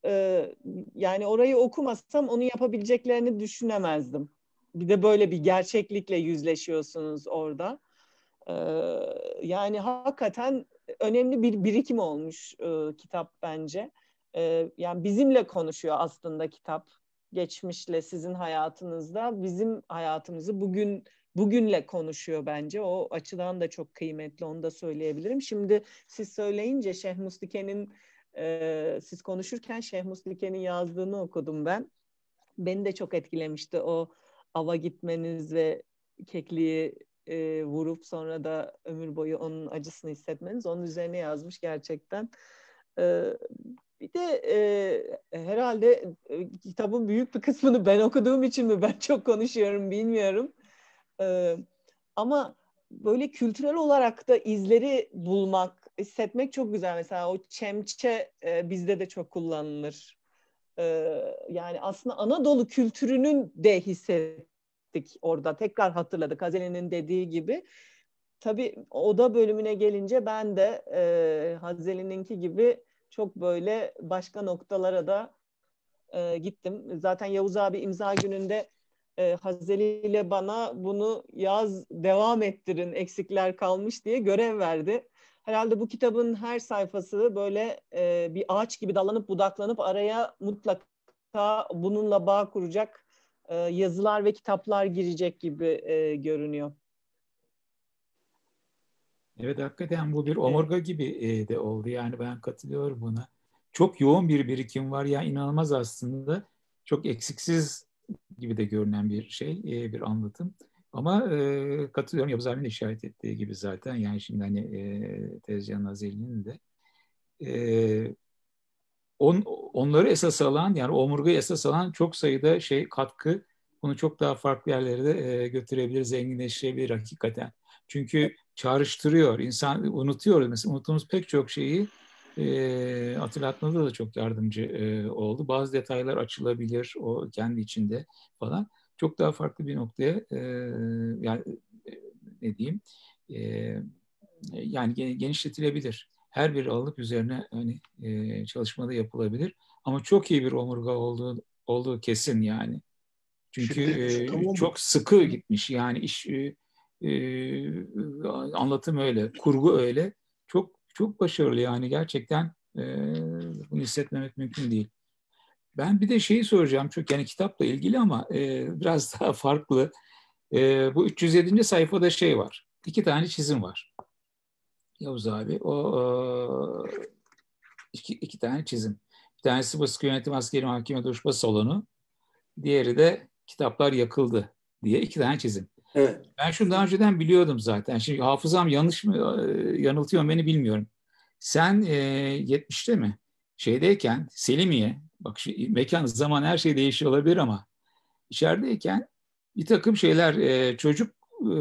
e, yani orayı okumasam onu yapabileceklerini düşünemezdim. Bir de böyle bir gerçeklikle yüzleşiyorsunuz orada. E, yani hakikaten önemli bir birikim olmuş e, kitap bence. E, yani bizimle konuşuyor aslında kitap. Geçmişle sizin hayatınızda bizim hayatımızı bugün bugünle konuşuyor bence. O açıdan da çok kıymetli, onu da söyleyebilirim. Şimdi siz söyleyince Şeyh Muslike'nin e, siz konuşurken Şeyh Muslike'nin yazdığını okudum ben. Beni de çok etkilemişti o ava gitmeniz ve kekliği e, vurup sonra da ömür boyu onun acısını hissetmeniz. Onun üzerine yazmış gerçekten. E, bir de e, herhalde e, kitabın büyük bir kısmını ben okuduğum için mi ben çok konuşuyorum bilmiyorum. E, ama böyle kültürel olarak da izleri bulmak, hissetmek çok güzel. Mesela o çemçe e, bizde de çok kullanılır. E, yani aslında Anadolu kültürünün de hissettik orada. Tekrar hatırladık Hazeli'nin dediği gibi. Tabii oda bölümüne gelince ben de e, Hazeli'ninki gibi çok böyle başka noktalara da e, gittim. Zaten Yavuz abi imza gününde e, Hazeli ile bana bunu yaz devam ettirin eksikler kalmış diye görev verdi. Herhalde bu kitabın her sayfası böyle e, bir ağaç gibi dallanıp budaklanıp araya mutlaka bununla bağ kuracak e, yazılar ve kitaplar girecek gibi e, görünüyor. Evet, hakikaten bu bir omurga gibi e, de oldu. Yani ben katılıyorum buna. Çok yoğun bir birikim var. Yani inanılmaz aslında. Çok eksiksiz gibi de görünen bir şey, e, bir anlatım. Ama e, katılıyorum Yavuz abinin de işaret ettiği gibi zaten. Yani şimdi hani e, Tezcan Nazilli'nin de e, on, onları esas alan, yani omurgayı esas alan çok sayıda şey, katkı. Bunu çok daha farklı yerlere de e, götürebilir, zenginleştirebilir hakikaten. Çünkü çağrıştırıyor. İnsan unutuyor. Mesela unuttuğumuz pek çok şeyi e, hatırlatmada da çok yardımcı e, oldu. Bazı detaylar açılabilir o kendi içinde falan. Çok daha farklı bir noktaya e, yani e, ne diyeyim e, yani genişletilebilir. Her biri alıp üzerine hani e, çalışmada yapılabilir. Ama çok iyi bir omurga olduğu olduğu kesin yani. Çünkü Şimdi e, tamam. çok sıkı gitmiş yani iş e, e, anlatım öyle, kurgu öyle. Çok çok başarılı yani gerçekten e, bunu hissetmemek mümkün değil. Ben bir de şeyi soracağım çok yani kitapla ilgili ama e, biraz daha farklı. E, bu üç yüz yedinci sayfada şey var. İki tane çizim var. Yavuz abi o e, iki, iki tane çizim. Bir tanesi Baskı Yönetim Askeri Mahkeme Duruşma Salonu. Diğeri de kitaplar yakıldı diye iki tane çizim. Evet. Ben şunu daha önceden biliyordum zaten. Şimdi hafızam yanlış mı yanıltıyor beni bilmiyorum. Sen e, yetmişte mi? Şeydeyken Selimiye, bak şu, mekan, zaman her şey değişiyor olabilir ama içerideyken bir takım şeyler e, çocuk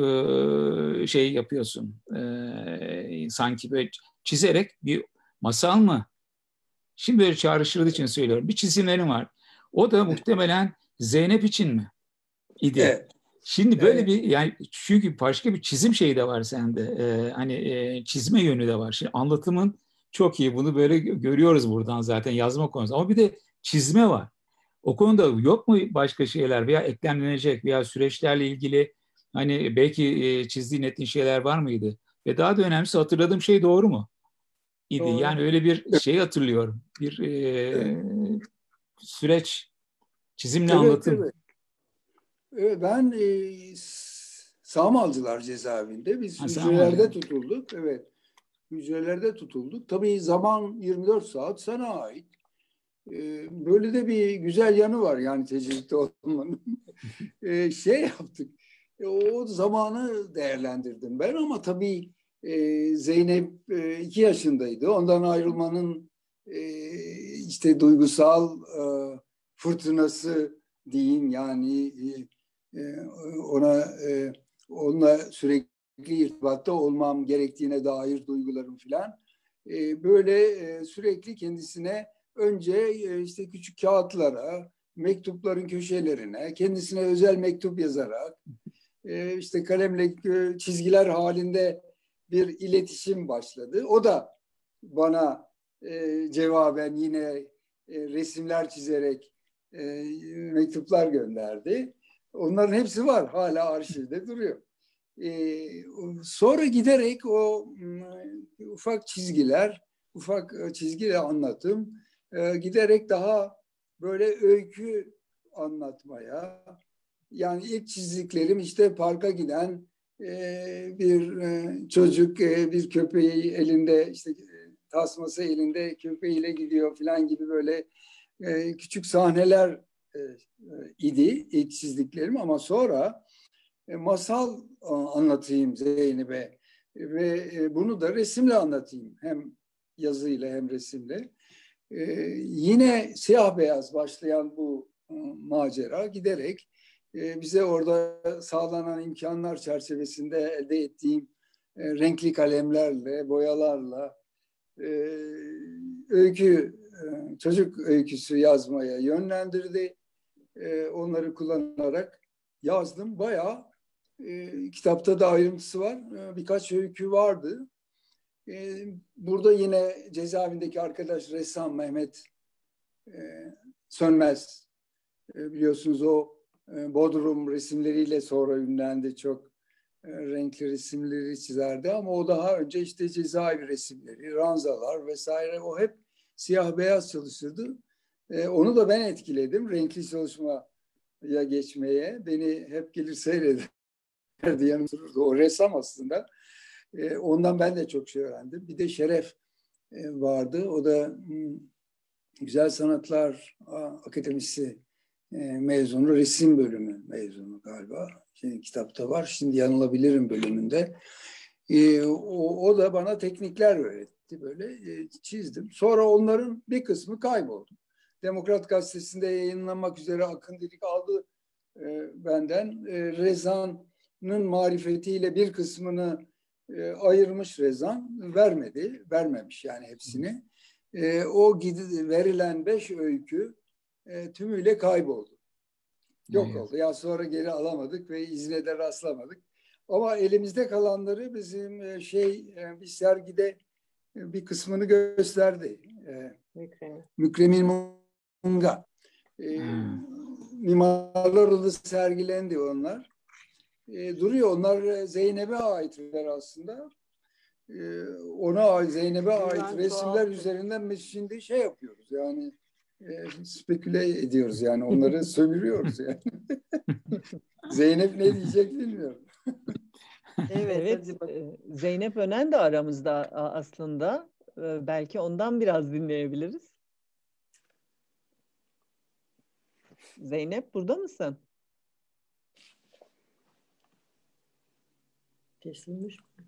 e, şey yapıyorsun. E, sanki böyle çizerek bir masal mı? Şimdi böyle çağrıştırdığı için söylüyorum. Bir çizimlerim var. O da muhtemelen Zeynep için mi idi? Evet. Şimdi böyle Evet. bir yani çünkü başka bir çizim şeyi de var sende. Ee, hani e, çizme yönü de var. Şimdi anlatımın çok iyi. Bunu böyle görüyoruz buradan zaten yazma konusu. Ama bir de çizme var. O konuda yok mu başka şeyler veya eklemlenecek veya süreçlerle ilgili hani belki e, çizdiğin ettiğin şeyler var mıydı? Ve daha da önemlisi hatırladığım şey doğru mu? İdi. Doğru. Yani öyle bir şey hatırlıyorum. Bir e, Evet. süreç, çizimle Evet, anlatım. evet. Evet, ben e, Sağmalcılar cezaevinde biz Ha, hücrelerde Sağmalcı. tutulduk. Evet. Hücrelerde tutulduk. Tabii zaman yirmi dört saat sana ait. E, böyle de bir güzel yanı var yani tecrübede olmanın. e, şey yaptık. E, o zamanı değerlendirdim ben ama tabii e, Zeynep e, iki yaşındaydı. Ondan ayrılmanın e, işte duygusal e, fırtınası diyeyim yani e, ona e, onunla sürekli irtibatta olmam gerektiğine dair duygularım filan e, böyle e, sürekli kendisine önce e, işte küçük kağıtlara, mektupların köşelerine, kendisine özel mektup yazarak e, işte kalemle e, çizgiler halinde bir iletişim başladı. O da bana e, cevaben yine e, resimler çizerek e, mektuplar gönderdi. Onların hepsi var. Hala arşivde duruyor. E, sonra giderek o e, ufak çizgiler, ufak çizgiyle anlatım e, giderek daha böyle öykü anlatmaya, yani ilk çizdiklerim işte parka giden e, bir e, çocuk e, bir köpeği elinde, işte tasması elinde köpeğiyle gidiyor falan gibi böyle e, küçük sahneler e, idi ilk çizdiklerim, ama sonra e, masal anlatayım Zeynep'e ve e, bunu da resimle anlatayım, hem yazıyla hem resimle. E, yine siyah beyaz başlayan bu e, macera giderek e, bize orada sağlanan imkanlar çerçevesinde elde ettiğim e, renkli kalemlerle, boyalarla e, öykü, e, çocuk öyküsü yazmaya yönlendirdi. E, onları kullanarak yazdım. Bayağı e, kitapta da ayrıntısı var. E, birkaç öykü vardı. E, burada yine cezaevindeki arkadaş ressam Mehmet e, Sönmez, e, biliyorsunuz o e, Bodrum resimleriyle sonra ünlendi, çok e, renkli resimleri çizerdi, ama o daha önce işte cezaevi resimleri, ranzalar vesaire, o hep siyah beyaz çalışırdı. E, onu da ben etkiledim renkli çalışmaya geçmeye. Beni hep gelir seyrederdi, yanımda dururdu. O ressam aslında. E, ondan ben de çok şey öğrendim. Bir de Şeref e, vardı. O da hmm, Güzel Sanatlar Akademisi e, mezunu, resim bölümü mezunu galiba. Şimdi kitapta var. Şimdi yanılabilirim bölümünde. E, o, o da bana teknikler öğretti. Böyle e, çizdim. Sonra onların bir kısmı kayboldu. Demokrat Gazetesi'nde yayınlanmak üzere Akın Dirik aldı e, benden. E, Rezan'ın marifetiyle bir kısmını e, ayırmış Rezan. Vermedi. Vermemiş yani hepsini. E, o gidi, verilen beş öykü e, tümüyle kayboldu. Yok evet. oldu. Ya sonra geri alamadık ve izine de rastlamadık. Ama elimizde kalanları bizim e, şey e, bir sergide e, bir kısmını gösterdi. E, Mükremin. Mükremin Munga. E, hmm. Mimarlar Odası sergilendi onlar. E, duruyor. Onlar Zeynep'e aitler aslında. E, ona Zeynep'e ait resimler üzerinden biz şimdi şey yapıyoruz. Yani e, speküle ediyoruz yani. Onları sömürüyoruz yani. Zeynep ne diyecek bilmiyorum. Evet, evet. Zeynep Önen de aramızda aslında. Belki ondan biraz dinleyebiliriz. Zeynep, burada mısın? Kesilmiş mi?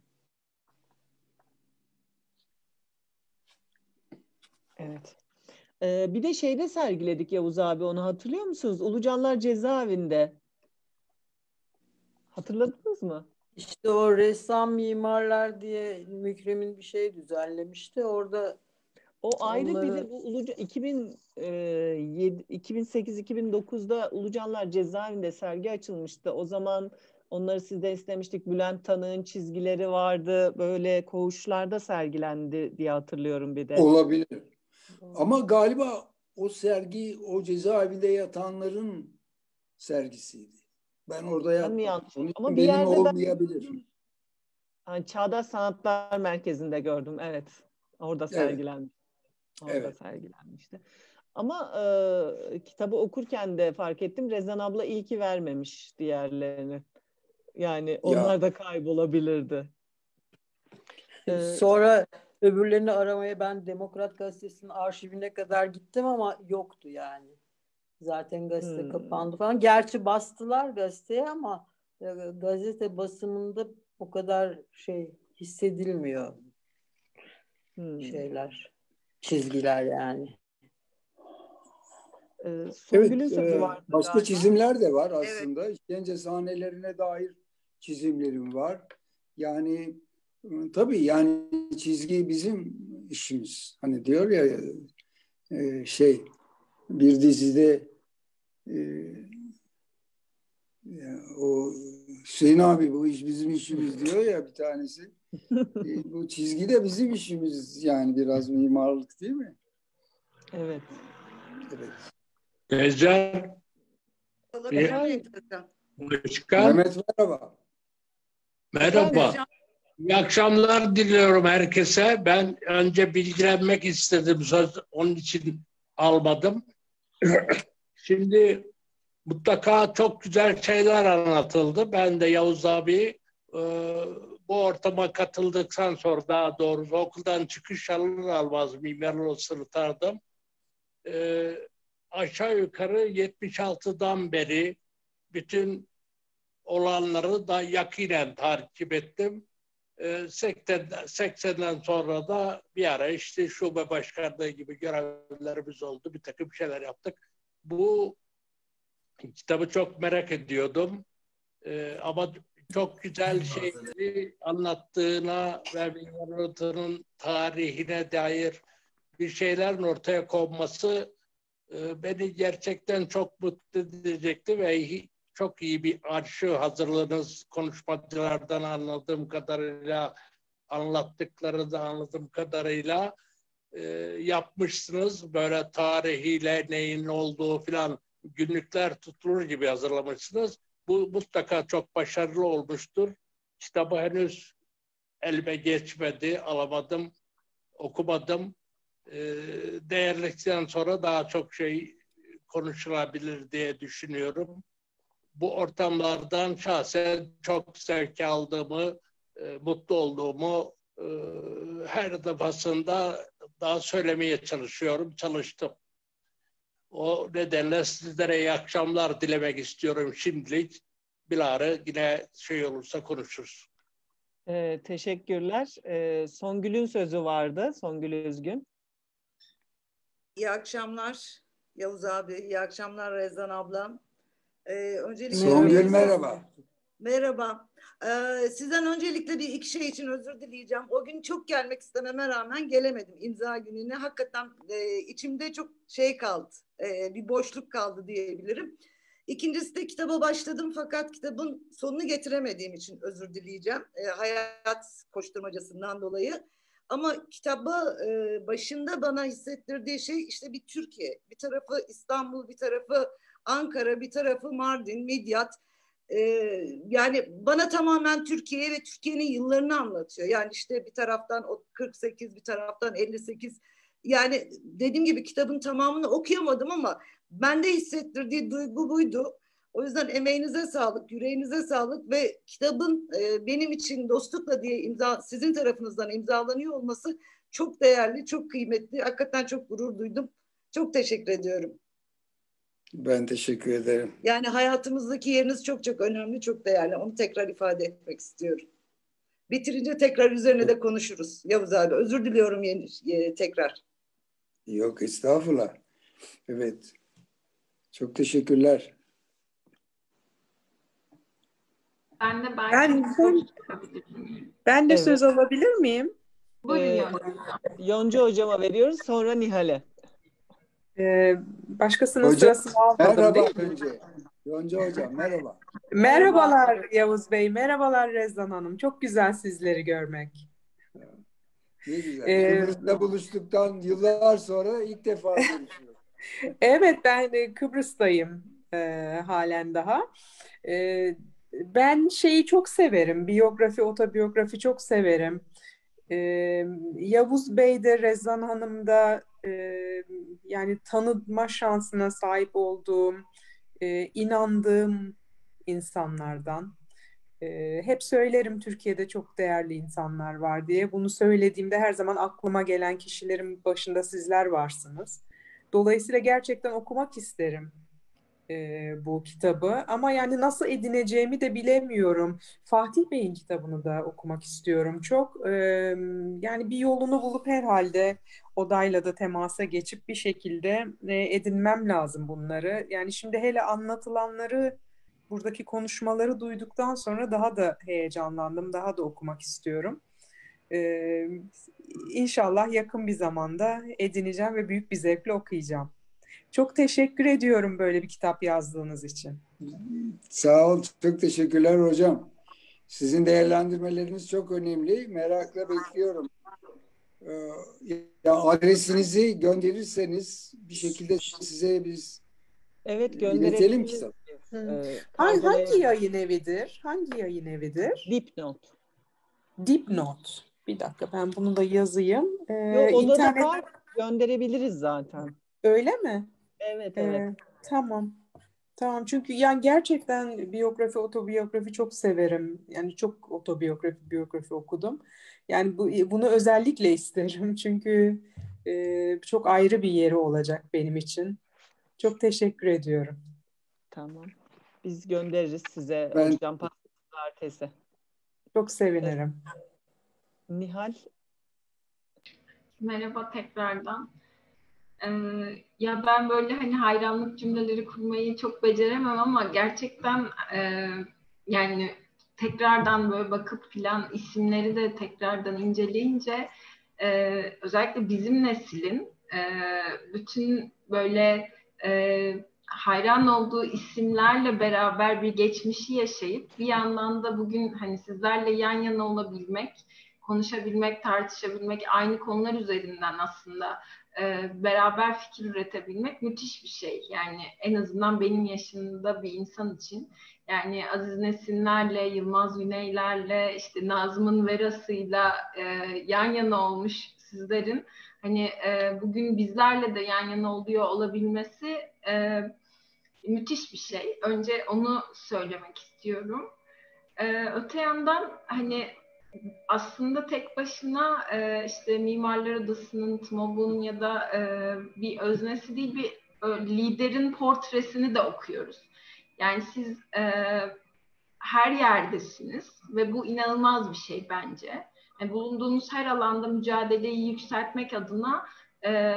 Evet. Ee, bir de şeyde sergiledik Yavuz abi, onu hatırlıyor musunuz? Ulucanlar Cezaevinde. Hatırladınız mı? İşte o ressam mimarlar diye Mükremin bir şey düzenlemişti. Orada o ayrı onları... bir de bu Uluca iki bin yedi, iki bin sekiz iki bin dokuzda Ulucanlar Cezaevinde sergi açılmıştı. O zaman onları sizde istemiştik. Bülent Tanık'ın çizgileri vardı. Böyle koğuşlarda sergilendi diye hatırlıyorum bir de. Olabilir. Ama galiba o sergi o cezaevinde yatanların sergisiydi. Ben orada yapmadım. Ama bir yerde olmayabilir. Ben, yani Çağdaş Sanatlar Merkezi'nde gördüm. Evet. Orada sergilenmiş. Evet. Orada evet. sergilenmişti. Ama e, kitabı okurken de fark ettim. Rezan abla iyi ki vermemiş diğerlerini. Yani onlar ya. da kaybolabilirdi. Ee, Sonra öbürlerini aramaya ben Demokrat Gazetesi'nin arşivine kadar gittim ama yoktu yani. Zaten gazete hmm. kapandı falan. Gerçi bastılar gazeteye ama e, gazete basımında o kadar şey hissedilmiyor. Hmm. Şeyler, çizgiler yani. Ee, evet, e, başka galiba. Çizimler de var aslında. Evet. İşkence sahnelerine dair çizimlerim var. Yani tabii yani çizgi bizim işimiz. Hani diyor ya e, şey bir dizide e, ya, o Hüseyin abi bu iş bizim işimiz diyor ya bir tanesi. E, bu çizgi de bizim işimiz yani biraz mimarlık değil mi? Evet. Evet. Tezcan, Olabilir. Başkan, Mehmet merhaba. merhaba. İyi akşamlar diliyorum herkese. Ben önce bilgilenmek istedim. Söz onun için almadım. Şimdi mutlaka çok güzel şeyler anlatıldı. Ben de Yavuz abi e, bu ortama katıldıktan sonra, daha doğrusu okuldan çıkış alır almaz mimarlığı sırıtardım. E, aşağı yukarı yetmiş altıdan beri bütün olanları da yakinen takip ettim. seksenden sonra da bir ara işte şube başkanlığı gibi görevlerimiz oldu. Bir takım şeyler yaptık. Bu kitabı çok merak ediyordum. Ee, ama çok güzel şeyleri anlattığına ve mimarlığının tarihine dair bir şeylerin ortaya konması e, beni gerçekten çok mutlu edecekti ve çok iyi bir arşiv hazırladınız. Konuşmacılardan anladığım kadarıyla, anlattıkları da anladığım kadarıyla e, yapmışsınız. Böyle tarihiyle neyin olduğu filan günlükler tutulur gibi hazırlamışsınız. Bu mutlaka çok başarılı olmuştur. Kitabı henüz elime geçmedi, alamadım, okumadım. E, değerlikten sonra daha çok şey konuşulabilir diye düşünüyorum. Bu ortamlardan şahsen çok zevk aldığımı, e, mutlu olduğumu e, her defasında daha söylemeye çalışıyorum, çalıştım. O nedenle sizlere iyi akşamlar dilemek istiyorum şimdilik. Bilahare yine şey olursa konuşuruz. Ee, teşekkürler. Ee, Songül'ün sözü vardı. Songül Üzgün. İyi akşamlar Yavuz abi, iyi akşamlar Rezan ablam. Ee, öncelikle Songül merhaba. Merhaba. Ee, sizden öncelikle bir iki şey için özür dileyeceğim. O gün çok gelmek istememe rağmen gelemedim imza gününe. Hakikaten e, içimde çok şey kaldı, e, bir boşluk kaldı diyebilirim. İkincisi de kitaba başladım fakat kitabın sonunu getiremediğim için özür dileyeceğim. E, hayat koşturmacasından dolayı. Ama kitaba e, başında bana hissettirdiği şey işte bir Türkiye. Bir tarafı İstanbul, bir tarafı Ankara, bir tarafı Mardin, Midyat. Ee, yani bana tamamen Türkiye ve Türkiye'nin yıllarını anlatıyor. Yani işte bir taraftan kırk sekiz, bir taraftan elli sekiz. Yani dediğim gibi kitabın tamamını okuyamadım ama bende hissettirdiği duygu buydu. O yüzden emeğinize sağlık, yüreğinize sağlık ve kitabın e, benim için dostlukla diye imza, sizin tarafınızdan imzalanıyor olması çok değerli, çok kıymetli. Hakikaten çok gurur duydum. Çok teşekkür ediyorum. Ben teşekkür ederim. Yani hayatımızdaki yeriniz çok çok önemli, çok değerli. Onu tekrar ifade etmek istiyorum. Bitirince tekrar üzerine de konuşuruz. Yavuz abi, özür diliyorum yeni, yeni tekrar. Yok, estağfurullah. Evet. Çok teşekkürler. Ben de belki Ben, ben de Evet. söz alabilir miyim? Buyurun Ee, Yonca. Yonca hocama veriyoruz. Sonra Nihal'e. Ee, başkasının Hocam, sırasını almadım merhaba değil mi? önce. Yonca hocam merhaba. Merhabalar Yavuz Bey, merhabalar Rezan Hanım. Çok güzel sizleri görmek. Ne güzel. Ee, Kıbrıs'ta buluştuktan yıllar sonra ilk defa görüşüyoruz. Evet, ben de Kıbrıs'tayım e, halen daha. E, ben şeyi çok severim, biyografi, otobiyografi çok severim. E, Yavuz Bey de Rezan Hanım da e, yani tanıma şansına sahip olduğum, e, inandığım insanlardan. E, hep söylerim Türkiye'de çok değerli insanlar var diye. Bunu söylediğimde her zaman aklıma gelen kişilerin başında sizler varsınız. Dolayısıyla gerçekten okumak isterim e, bu kitabı. Ama yani nasıl edineceğimi de bilemiyorum. Fatih Bey'in kitabını da okumak istiyorum çok. E, yani bir yolunu bulup herhalde odayla da temasa geçip bir şekilde e, edinmem lazım bunları. Yani şimdi hele anlatılanları, buradaki konuşmaları duyduktan sonra daha da heyecanlandım, daha da okumak istiyorum. Ee, İnşallah yakın bir zamanda edineceğim ve büyük bir zevkle okuyacağım. Çok teşekkür ediyorum böyle bir kitap yazdığınız için. Sağ ol, çok teşekkürler hocam. Sizin değerlendirmeleriniz çok önemli. Merakla bekliyorum Ya adresinizi gönderirseniz bir şekilde size biz evet iletelim gönderebiliriz. kitap. Ee, hangi, hangi kargolaya yayın evidir? Hangi yayın evidir? Dipnot. Dipnot. Bir dakika ben bunu da yazayım. Ee, Yok, onda internet... da var. Gönderebiliriz zaten. Öyle mi? Evet, evet. Ee, tamam. Tamam çünkü yani gerçekten biyografi, otobiyografi çok severim. Yani çok otobiyografi, biyografi okudum. Yani bu, bunu özellikle isterim çünkü e, çok ayrı bir yeri olacak benim için. Çok teşekkür ediyorum. Tamam. Biz göndeririz size Ben... hocam pazartesi. Çok sevinirim. Evet. Nihal. Merhaba tekrardan. Ee, ya ben böyle hani hayranlık cümleleri kurmayı çok beceremem ama gerçekten e, yani tekrardan böyle bakıp filan isimleri de tekrardan inceleyince e, özellikle bizim neslin e, bütün böyle e, hayran olduğu isimlerle beraber bir geçmişi yaşayıp bir yandan da bugün hani sizlerle yan yana olabilmek, konuşabilmek, tartışabilmek, aynı konular üzerinden aslında e, beraber fikir üretebilmek müthiş bir şey. Yani en azından benim yaşımda bir insan için. Yani Aziz Nesinler'le, Yılmaz Güneyler'le, işte Nazım'ın Veras'ıyla e, yan yana olmuş sizlerin hani e, bugün bizlerle de yan yana oluyor olabilmesi e, müthiş bir şey. Önce onu söylemek istiyorum. E, öte yandan hani aslında tek başına e, işte Mimarlar Odası'nın, T M O B'un ya da e, bir öznesi değil, bir e, liderin portresini de okuyoruz. Yani siz e, her yerdesiniz ve bu inanılmaz bir şey bence. Yani bulunduğunuz her alanda mücadeleyi yükseltmek adına e,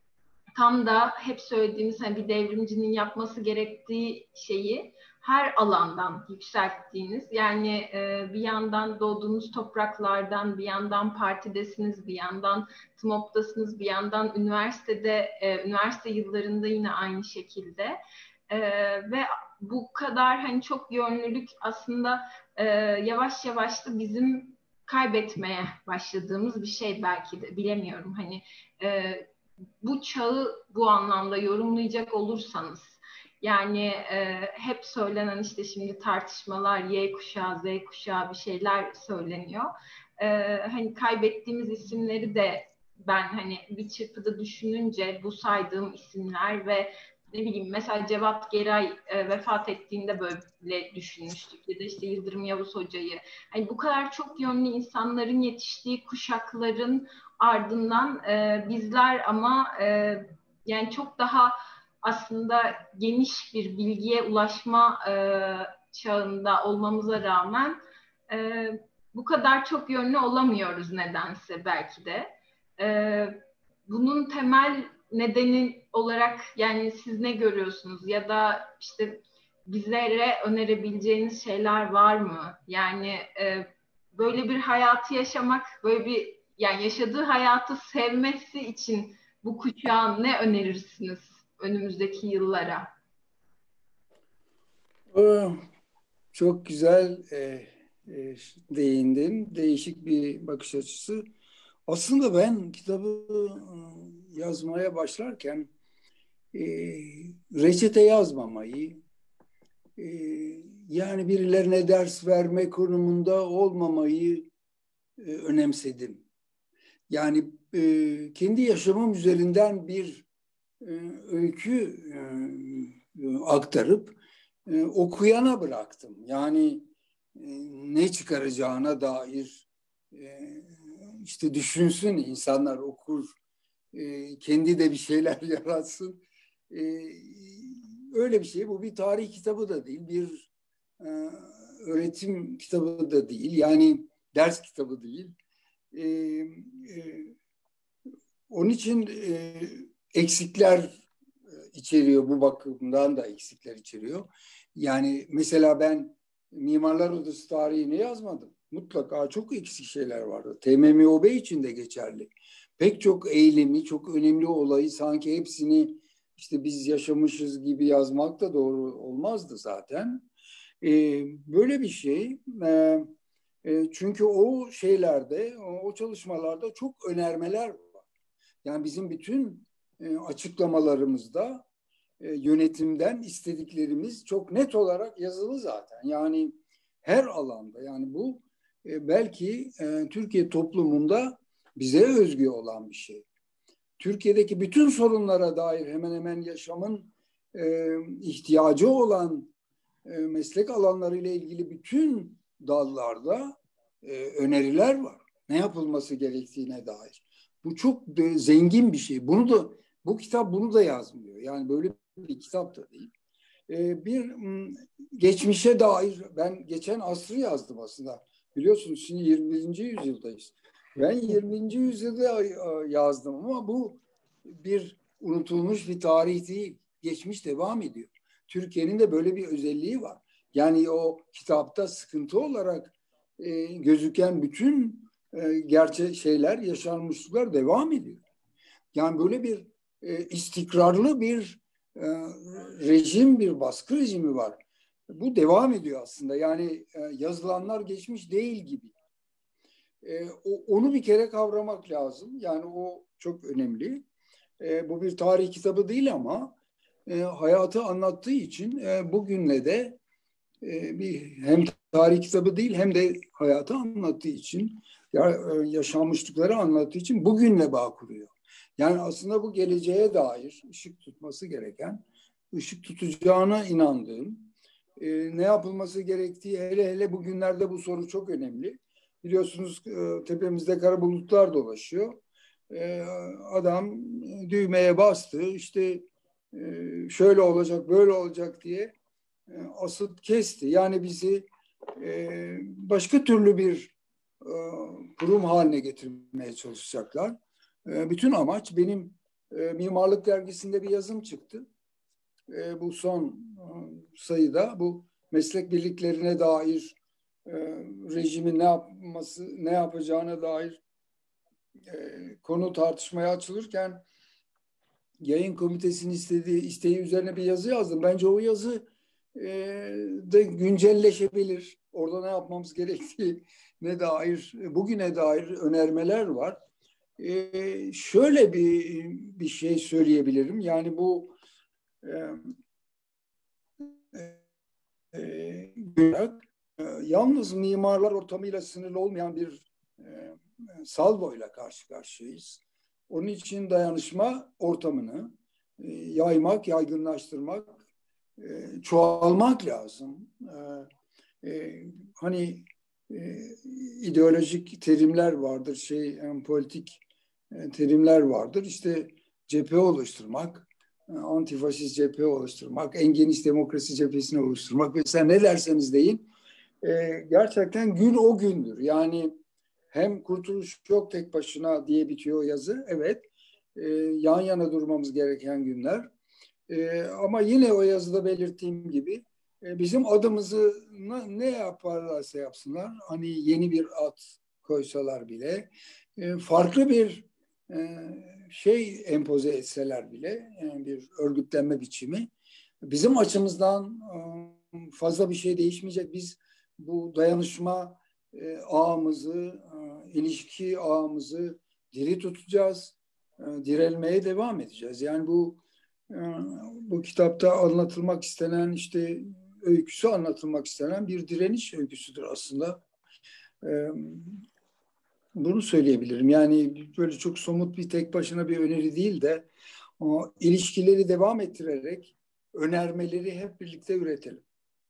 tam da hep söylediğimiz hani bir devrimcinin yapması gerektiği şeyi her alandan yükselttiğiniz, yani e, bir yandan doğduğunuz topraklardan, bir yandan partidesiniz, bir yandan T M O B'dasınız, bir yandan üniversitede, e, üniversite yıllarında yine aynı şekilde e, ve bu kadar hani çok yönlülük aslında e, yavaş yavaş da bizim kaybetmeye başladığımız bir şey belki de, bilemiyorum hani e, bu çağı bu anlamda yorumlayacak olursanız, yani e, hep söylenen işte şimdi tartışmalar Y kuşağı, Z kuşağı bir şeyler söyleniyor. E, hani kaybettiğimiz isimleri de ben hani bir çırpıda düşününce bu saydığım isimler ve ne bileyim mesela Cevat Geray e, vefat ettiğinde böyle düşünmüştük ya da işte Yıldırım Yavuz Hoca'yı. Hani bu kadar çok yönlü insanların yetiştiği kuşakların ardından e, bizler ama e, yani çok daha aslında geniş bir bilgiye ulaşma e, çağında olmamıza rağmen e, bu kadar çok yönlü olamıyoruz nedense belki de. E, bunun temel nedeni olarak yani siz ne görüyorsunuz ya da işte bizlere önerebileceğiniz şeyler var mı? Yani e, böyle bir hayatı yaşamak, böyle bir yani yaşadığı hayatı sevmesi için bu kuşağın ne önerirsiniz önümüzdeki yıllara? Çok güzel e, e, değindin. Değişik bir bakış açısı. Aslında ben kitabı yazmaya başlarken e, reçete yazmamayı, e, yani birilerine ders verme konumunda olmamayı e, önemsedim. Yani e, kendi yaşamım üzerinden bir e, öykü e, aktarıp e, okuyana bıraktım. Yani e, ne çıkaracağına dair e, işte düşünsün insanlar, okur, e, kendi de bir şeyler yaratsın. E, öyle bir şey. Bu bir tarih kitabı da değil, bir e, öğretim kitabı da değil. Yani ders kitabı değil. E, e, onun için e, eksikler içeriyor, bu bakımdan da eksikler içeriyor. Yani mesela ben Mimarlar Odası tarihini yazmadım. Mutlaka çok eksik şeyler vardı. T M M O B için de geçerli. Pek çok eylemi, çok önemli olayı sanki hepsini işte biz yaşamışız gibi yazmak da doğru olmazdı zaten. Ee, böyle bir şey. Ee, E, çünkü o şeylerde, o, o çalışmalarda çok önermeler var. Yani bizim bütün e, açıklamalarımızda e, yönetimden istediklerimiz çok net olarak yazılı zaten. Yani her alanda, yani bu e, belki e, Türkiye toplumunda bize özgü olan bir şey. Türkiye'deki bütün sorunlara dair hemen hemen yaşamın e, ihtiyacı olan e, meslek alanlarıyla ilgili bütün dallarda e, öneriler var. Ne yapılması gerektiğine dair. Bu çok de, zengin bir şey. Bunu da bu kitap bunu da yazmıyor. Yani böyle bir kitap da değil. E, bir m, geçmişe dair, ben geçen asrı yazdım aslında. Biliyorsunuz şimdi yirmi birinci yüzyıldayız. Ben yirminci yüzyılda yazdım ama bu bir unutulmuş bir tarih değil. Geçmiş devam ediyor. Türkiye'nin de böyle bir özelliği var. Yani o kitapta sıkıntı olarak e, gözüken bütün e, gerçek şeyler, yaşanmışlıklar devam ediyor. Yani böyle bir e, istikrarlı bir e, rejim, bir baskı rejimi var. Bu devam ediyor aslında. Yani e, yazılanlar geçmiş değil gibi. E, o, onu bir kere kavramak lazım. Yani o çok önemli. E, bu bir tarih kitabı değil ama e, hayatı anlattığı için e, bugünle de e, bir hem tarih kitabı değil hem de hayatı anlattığı için, ya, e, yaşanmışlıkları anlattığı için bugünle bağ kuruyor. Yani aslında bu geleceğe dair ışık tutması gereken, ışık tutacağına inandığım, e, ne yapılması gerektiği, hele hele bugünlerde bu soru çok önemli. Biliyorsunuz e, tepemizde kara bulutlar dolaşıyor. E, adam düğmeye bastı, işte e, şöyle olacak, böyle olacak diye e, asıp kesti. Yani bizi e, başka türlü bir e, kurum haline getirmeye çalışacaklar. E, bütün amaç, benim e, Mimarlık Dergisi'nde bir yazım çıktı. E, bu son e, sayıda bu meslek birliklerine dair e, rejimin ne yapması, ne yapacağına dair e, konu tartışmaya açılırken yayın komitesinin istediği isteği üzerine bir yazı yazdım. Bence o yazı e, da güncelleşebilir. Orada ne yapmamız gerektiği ne dair, bugüne dair önermeler var. E, şöyle bir bir şey söyleyebilirim. Yani bu e, e, e, yalnız mimarlar ortamıyla sınırlı olmayan bir e, salvoyla karşı karşıyayız. Onun için dayanışma ortamını e, yaymak, yaygınlaştırmak, e, çoğalmak lazım. E, e, hani e, ideolojik terimler vardır, şey, yani politik e, terimler vardır. İşte cephe oluşturmak, e, antifaşist cephe oluşturmak, en geniş demokrasi cephesini oluşturmak vesaire, ne derseniz deyin. E, gerçekten gün o gündür. Yani hem kurtuluş yok tek başına diye bitiyor yazı. Evet, e, yan yana durmamız gereken günler. E, ama yine o yazıda belirttiğim gibi e, bizim adımızı ne, ne yaparlarsa yapsınlar, hani yeni bir ad koysalar bile, e, farklı bir e, şey empoze etseler bile, yani bir örgütlenme biçimi, bizim açımızdan e, fazla bir şey değişmeyecek. Biz bu dayanışma e, ağımızı, e, ilişki ağımızı diri tutacağız, e, direlmeye devam edeceğiz. Yani bu e, bu kitapta anlatılmak istenen, işte öyküsü anlatılmak istenen bir direniş öyküsüdür aslında. E, bunu söyleyebilirim. Yani böyle çok somut bir tek başına bir öneri değil de o ilişkileri devam ettirerek önermeleri hep birlikte üretelim.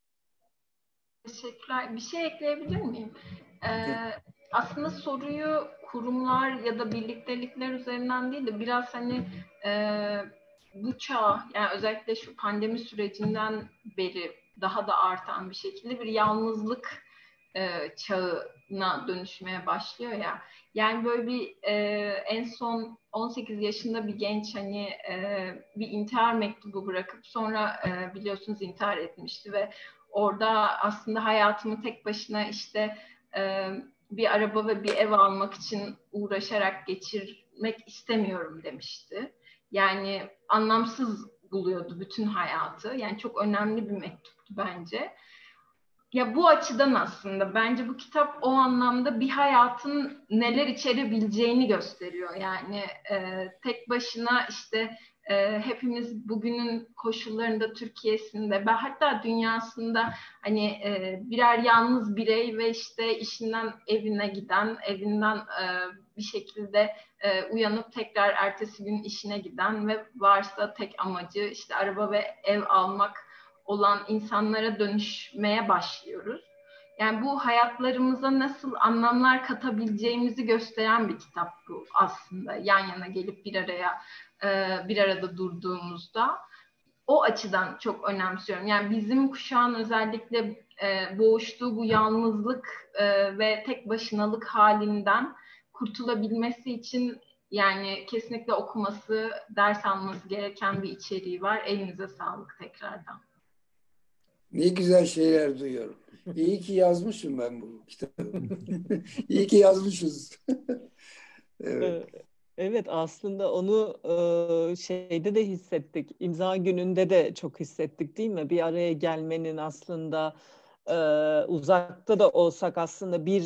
Teşekkürler. Bir şey ekleyebilir miyim? Ee, aslında soruyu kurumlar ya da birliktelikler üzerinden değil de biraz hani e, bu çağ, yani özellikle şu pandemi sürecinden beri daha da artan bir şekilde bir yalnızlık e, çağına dönüşmeye başlıyor ya. Yani böyle bir e, en son on sekiz yaşında bir genç hani e, bir intihar mektubu bırakıp sonra e, biliyorsunuz intihar etmişti ve orada aslında hayatımı tek başına işte e, bir araba ve bir ev almak için uğraşarak geçirmek istemiyorum demişti. Yani anlamsız buluyordu bütün hayatı. Yani çok önemli bir mektuptu bence. ya bu açıdan aslında bence bu kitap o anlamda bir hayatın neler içerebileceğini gösteriyor. Yani e, tek başına işte e, hepimiz bugünün koşullarında Türkiye'sinde ve hatta dünyasında hani e, birer yalnız birey ve işte işinden evine giden, evinden e, bir şekilde e, uyanıp tekrar ertesi gün işine giden ve varsa tek amacı işte araba ve ev almak olan insanlara dönüşmeye başlıyoruz. Yani bu hayatlarımıza nasıl anlamlar katabileceğimizi gösteren bir kitap bu aslında. Yan yana gelip bir araya bir arada durduğumuzda o açıdan çok önemsiyorum. Yani bizim kuşağın özellikle boğuştuğu bu yalnızlık ve tek başınalık halinden kurtulabilmesi için yani kesinlikle okuması, ders alması gereken bir içeriği var. Elinize sağlık tekrardan. Ne güzel şeyler duyuyorum. İyi ki yazmışım ben bu kitabı. İyi ki yazmışız. Evet. Evet, aslında onu şeyde de hissettik. İmza gününde de çok hissettik, değil mi? Bir araya gelmenin aslında uzakta da olsak aslında bir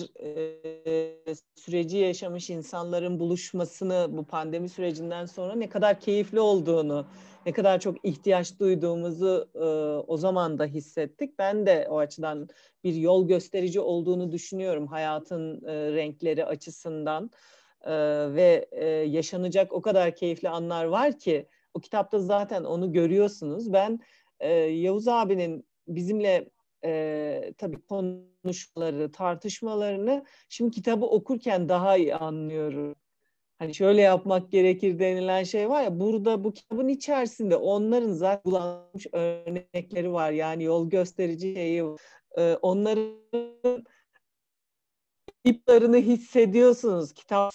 süreci yaşamış insanların buluşmasını bu pandemi sürecinden sonra ne kadar keyifli olduğunu, ne kadar çok ihtiyaç duyduğumuzu o zaman da hissettik. Ben de o açıdan bir yol gösterici olduğunu düşünüyorum hayatın renkleri açısından. Ee, ve e, yaşanacak o kadar keyifli anlar var ki o kitapta zaten onu görüyorsunuz. Ben e, Yavuz abinin bizimle e, tabii konuşmaları, tartışmalarını şimdi kitabı okurken daha iyi anlıyorum. Hani şöyle yapmak gerekir denilen şey var ya, burada bu kitabın içerisinde onların zaten kullanılmış örnekleri var. Yani yol gösterici şeyi var. E, onların iplerini hissediyorsunuz. Kitap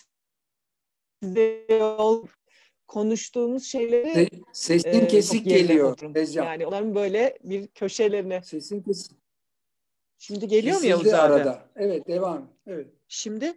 size yol konuştuğumuz şeyleri sesin e, kesik geliyor. Yani onların böyle bir köşelerine. Sesin kesik. Şimdi geliyor Kesildi mu Yavuz abi? Arada. Evet, devam. Evet. Şimdi?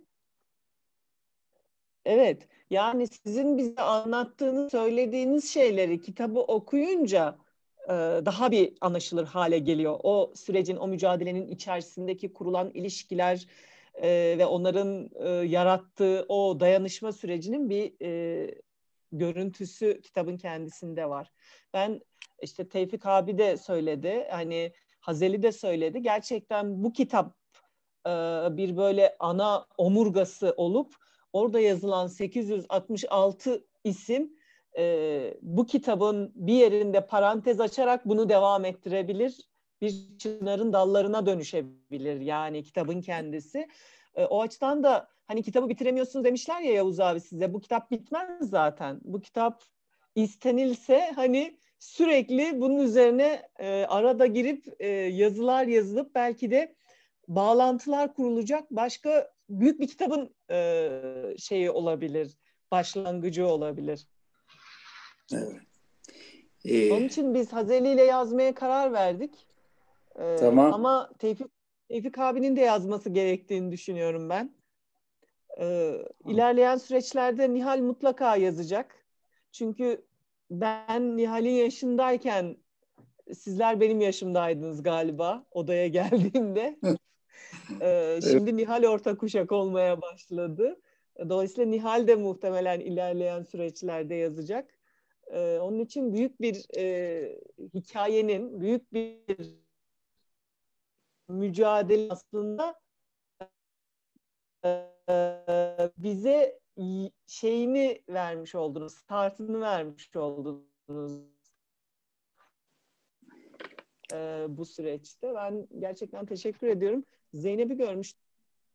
Evet. Yani sizin bize anlattığınız, söylediğiniz şeyleri kitabı okuyunca e, daha bir anlaşılır hale geliyor. O sürecin, o mücadelenin içerisindeki kurulan ilişkiler e, ve onların e, yarattığı o dayanışma sürecinin bir e, görüntüsü kitabın kendisinde var. Ben işte Tevfik abi de söyledi, hani Hazeli de söyledi. Gerçekten bu kitap e, bir böyle ana omurgası olup orada yazılan sekiz yüz altmış altı isim e, bu kitabın bir yerinde parantez açarak bunu devam ettirebilir. Bir çınarın dallarına dönüşebilir yani kitabın kendisi. E, o açıdan da hani kitabı bitiremiyorsunuz demişler ya Yavuz abi size. Bu kitap bitmez zaten. Bu kitap istenilse hani sürekli bunun üzerine e, arada girip e, yazılar yazılıp belki de bağlantılar kurulacak başka büyük bir kitabın e, şeyi olabilir, başlangıcı olabilir. Evet. Ee, Onun için biz Hazeli ile yazmaya karar verdik. Ee, tamam. Ama Tevfik, Tevfik abinin de yazması gerektiğini düşünüyorum ben. Ee, ilerleyen süreçlerde Nihal mutlaka yazacak. Çünkü ben Nihal'in yaşındayken sizler benim yaşımdaydınız galiba odaya geldiğimde. Ee, şimdi evet. Nihal orta kuşak olmaya başladı. Dolayısıyla Nihal de muhtemelen ilerleyen süreçlerde yazacak. Ee, onun için büyük bir e, hikayenin, büyük bir mücadele aslında e, bize şeyini vermiş oldunuz, startını vermiş oldunuz e, bu süreçte. Ben gerçekten teşekkür ediyorum. Zeynep'i görmüştüm.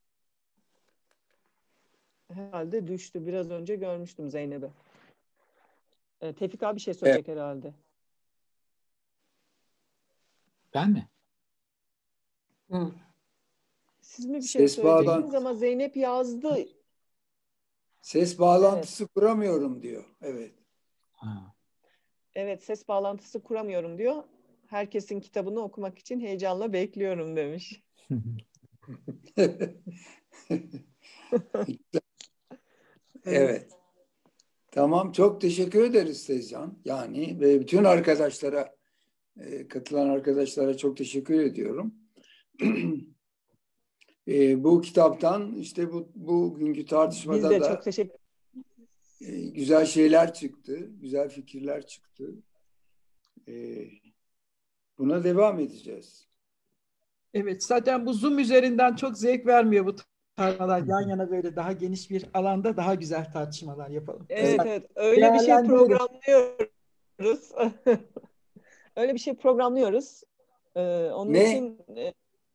Herhalde düştü. Biraz önce görmüştüm Zeynep'i. E, Tevfik abi bir şey söyleyecek evet. herhalde. Ben mi? Hı. Siz mi bir şey Ses söyleyeceksiniz bağlantı... ama Zeynep yazdı. Ses bağlantısı evet. kuramıyorum diyor. Evet. Ha. Evet, ses bağlantısı kuramıyorum diyor. Herkesin kitabını okumak için heyecanla bekliyorum demiş. Evet. Tamam, çok teşekkür ederiz Tezcan. Yani ve bütün arkadaşlara, katılan arkadaşlara çok teşekkür ediyorum. e, bu kitaptan işte bu bugünkü tartışmada Biz de da çok teşekkür e, güzel şeyler çıktı, güzel fikirler çıktı. E, buna devam edeceğiz. Evet, zaten bu Zoom üzerinden çok zevk vermiyor bu tartışmalar. Yan yana böyle daha geniş bir alanda daha güzel tartışmalar yapalım. Evet, evet. Öyle bir şey programlıyoruz. Öyle bir şey programlıyoruz. Ee, onun Ne? için e,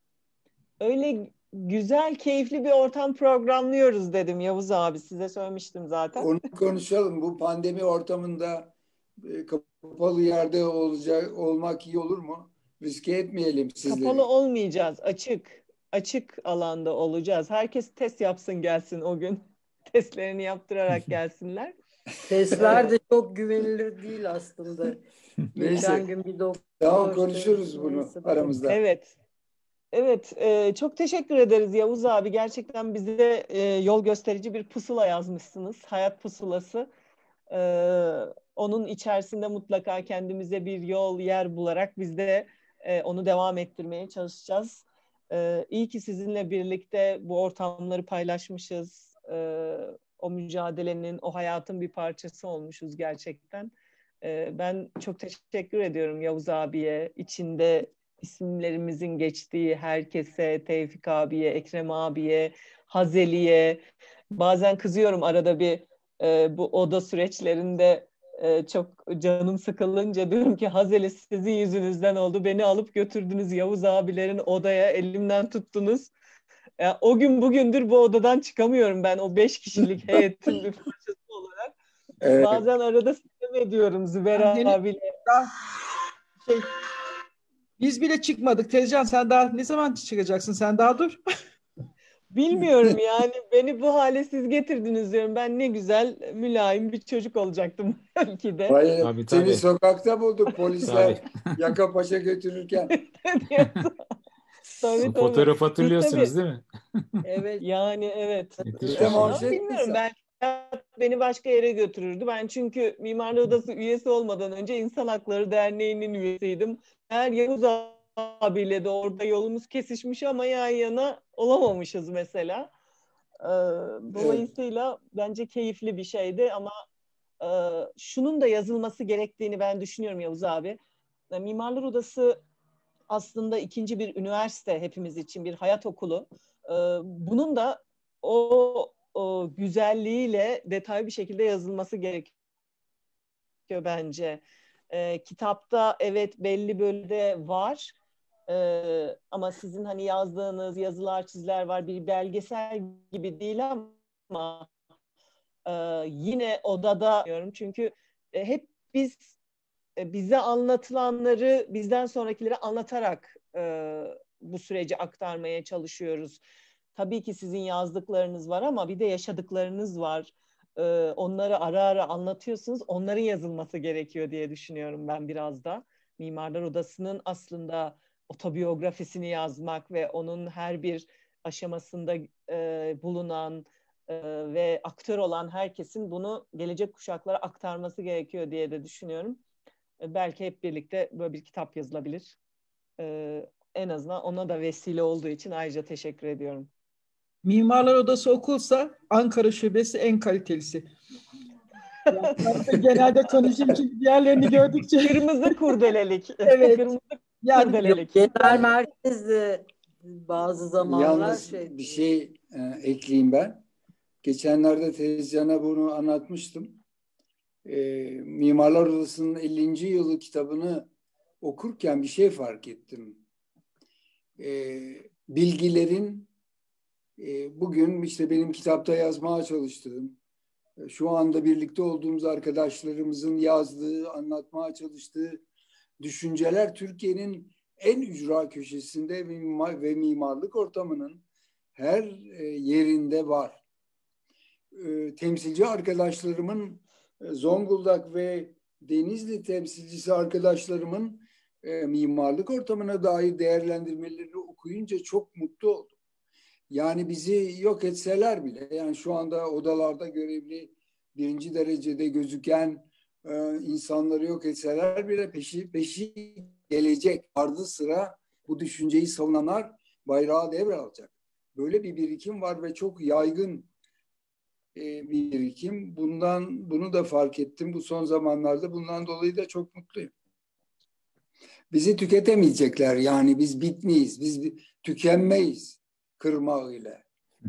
öyle güzel, keyifli bir ortam programlıyoruz dedim Yavuz abi. Size söylemiştim zaten. Onu konuşalım. Bu pandemi ortamında e, kapalı yerde olacak olmak iyi olur mu? Riske etmeyelim sizleri. Kapalı olmayacağız. Açık. Açık alanda olacağız. Herkes test yapsın gelsin o gün. Testlerini yaptırarak gelsinler. Testler de çok güvenilir değil aslında. Neyse. Geçen gün bir doktor... Tamam, konuşuruz bunu neyse, aramızda. Evet. Evet. E, çok teşekkür ederiz Yavuz abi. Gerçekten bize e, yol gösterici bir pusula yazmışsınız. Hayat pusulası. E, onun içerisinde mutlaka kendimize bir yol, yer bularak biz de e, onu devam ettirmeye çalışacağız. E, iyi ki sizinle birlikte bu ortamları paylaşmışız. E, o mücadelenin, o hayatın bir parçası olmuşuz gerçekten. E, ben çok teşekkür ediyorum Yavuz abiye, içinde isimlerimizin geçtiği herkese, Tevfik abiye, Ekrem abiye, Hazeli'ye. Bazen kızıyorum arada bir e, bu oda süreçlerinde e, çok canım sıkılınca diyorum ki Hazeli sizin yüzünüzden oldu. Beni alıp götürdünüz Yavuz abilerin odaya, elimden tuttunuz. Yani o gün bugündür bu odadan çıkamıyorum ben o beş kişilik heyetin bir parçası olarak. Evet. Bazen arada sitem ediyorum Zübeyir abiyle. Şey, biz bile çıkmadık. Tezcan sen daha ne zaman çıkacaksın? Sen daha dur. Bilmiyorum yani beni bu hale siz getirdiniz diyorum. Ben ne güzel mülayim bir çocuk olacaktım belki de. Hayır, Tabii, seni tabii. sokakta bulduk polisler yaka paça götürürken. Tabii, O tabii. fotoğraf Biz hatırlıyorsunuz tabii- değil mi? Evet. Yani evet. Müthiş İşte bir şey. Ama manşet bilmiyorum kısa. belki beni başka yere götürürdü. Ben çünkü Mimarlık Odası üyesi olmadan önce İnsan Hakları Derneği'nin üyesiydim. Her Yavuz abiyle de orada yolumuz kesişmiş ama yan yana olamamışız mesela. Ee, dolayısıyla bence keyifli bir şeydi ama e, şunun da yazılması gerektiğini ben düşünüyorum Yavuz abi. Mimarlar Odası aslında ikinci bir üniversite hepimiz için, bir hayat okulu. Ee, bunun da o, o güzelliğiyle detaylı bir şekilde yazılması gerekiyor bence. Ee, kitapta evet belli bölümde var. Ee, ama sizin hani yazdığınız yazılar, çiziler var. Bir belgesel gibi değil ama e, yine odada diyorum. Çünkü e, hep biz e, bize anlatılanları bizden sonrakilere anlatarak e, bu süreci aktarmaya çalışıyoruz. Tabii ki sizin yazdıklarınız var ama bir de yaşadıklarınız var. E, onları ara ara anlatıyorsunuz. Onların yazılması gerekiyor diye düşünüyorum ben biraz da. Mimarlar Odası'nın aslında otobiyografisini yazmak ve onun her bir aşamasında e, bulunan e, ve aktör olan herkesin bunu gelecek kuşaklara aktarması gerekiyor diye de düşünüyorum. Belki hep birlikte böyle bir kitap yazılabilir. Ee, en azından ona da vesile olduğu için ayrıca teşekkür ediyorum. Mimarlar Odası okulsa Ankara Şubesi en kalitelisi. Yani genelde konuşayım çünkü diğerlerini gördükçe. Kırmızı kurdelelik. Evet. Kırmızı Yani kurdelelik. Genel merkez de bazı zamanlar Yalnız şey. bir şey e, ekleyeyim ben. Geçenlerde Tezcan'a bunu anlatmıştım. E, Mimarlar Odası'nın ellinci yılı kitabını okurken bir şey fark ettim. E, bilgilerin e, bugün işte benim kitapta yazmaya çalıştığım, e, şu anda birlikte olduğumuz arkadaşlarımızın yazdığı, anlatmaya çalıştığı düşünceler Türkiye'nin en ücra köşesinde ve mimarlık ortamının her yerinde var. Temsilci arkadaşlarımın, Zonguldak ve Denizli temsilcisi arkadaşlarımın mimarlık ortamına dair değerlendirmeleri okuyunca çok mutlu oldum. Yani bizi yok etseler bile, yani şu anda odalarda görevli birinci derecede gözüken e, insanları yok etseler bile peşi, peşi gelecek ardı sıra bu düşünceyi savunanlar bayrağı devralacak. Böyle bir birikim var ve çok yaygın bir birikim. Bundan bunu da fark ettim bu son zamanlarda. Bundan dolayı da çok mutluyum. Bizi tüketemeyecekler, yani biz bitmeyiz, biz tükenmeyiz kırmağıyla.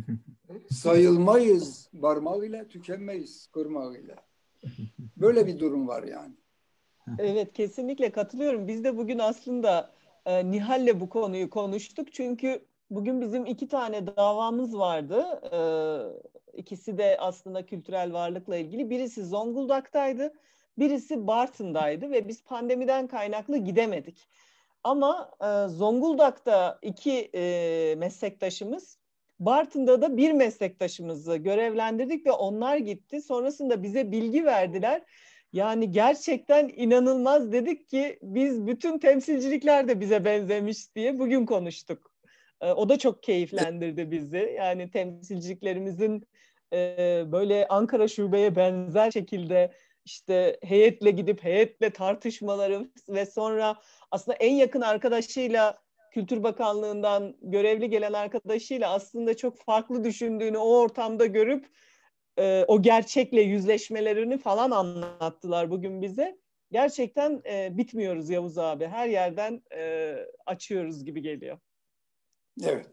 Sayılmayız parmağıyla, tükenmeyiz kırmağıyla. Böyle bir durum var yani. Evet, kesinlikle katılıyorum. Biz de bugün aslında e, Nihal'le bu konuyu konuştuk. Çünkü bugün bizim iki tane davamız vardı. E, ikisi de aslında kültürel varlıkla ilgili. Birisi Zonguldak'taydı, birisi Bartın'daydı ve biz pandemiden kaynaklı gidemedik. Ama e, Zonguldak'ta iki e, meslektaşımız, Bartın'da da bir meslektaşımızı görevlendirdik ve onlar gitti. Sonrasında bize bilgi verdiler. Yani gerçekten inanılmaz, dedik ki biz bütün temsilcilikler de bize benzemiş diye bugün konuştuk. E, o da çok keyiflendirdi bizi. Yani temsilciliklerimizin e, böyle Ankara şubeye benzer şekilde işte heyetle gidip heyetle tartışmaları ve sonra aslında en yakın arkadaşıyla, Kültür Bakanlığı'ndan görevli gelen arkadaşıyla aslında çok farklı düşündüğünü o ortamda görüp e, o gerçekle yüzleşmelerini falan anlattılar bugün bize. Gerçekten e, bitmiyoruz Yavuz abi. Her yerden e, açıyoruz gibi geliyor. Evet.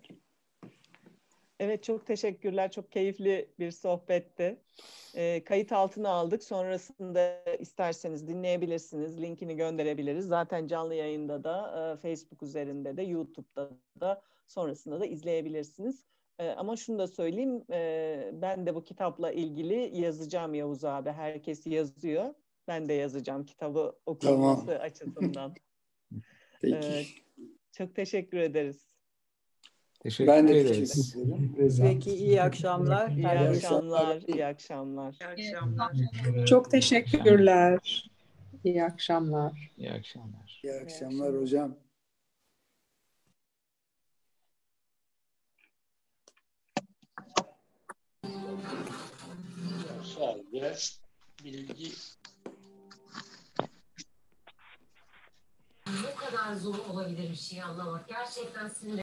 Evet, çok teşekkürler. Çok keyifli bir sohbetti. E, kayıt altına aldık. Sonrasında isterseniz dinleyebilirsiniz. Linkini gönderebiliriz. Zaten canlı yayında da e, Facebook üzerinde de YouTube'da da sonrasında da izleyebilirsiniz. E, ama şunu da söyleyeyim. E, ben de bu kitapla ilgili yazacağım Yavuz abi. Herkes yazıyor. Ben de yazacağım kitabı okunması Tamam. açısından. Peki. E, çok teşekkür ederiz. Teşekkür Ben de ederiz. teşekkür ederim. Reza. Peki, iyi akşamlar. İyi Herkese. akşamlar. İyi akşamlar. İyi akşamlar. Çok teşekkürler. İyi akşamlar. İyi akşamlar. İyi akşamlar hocam. Sadece bilgi Ne kadar zor olabilir bir şey anlamak. Gerçekten sinir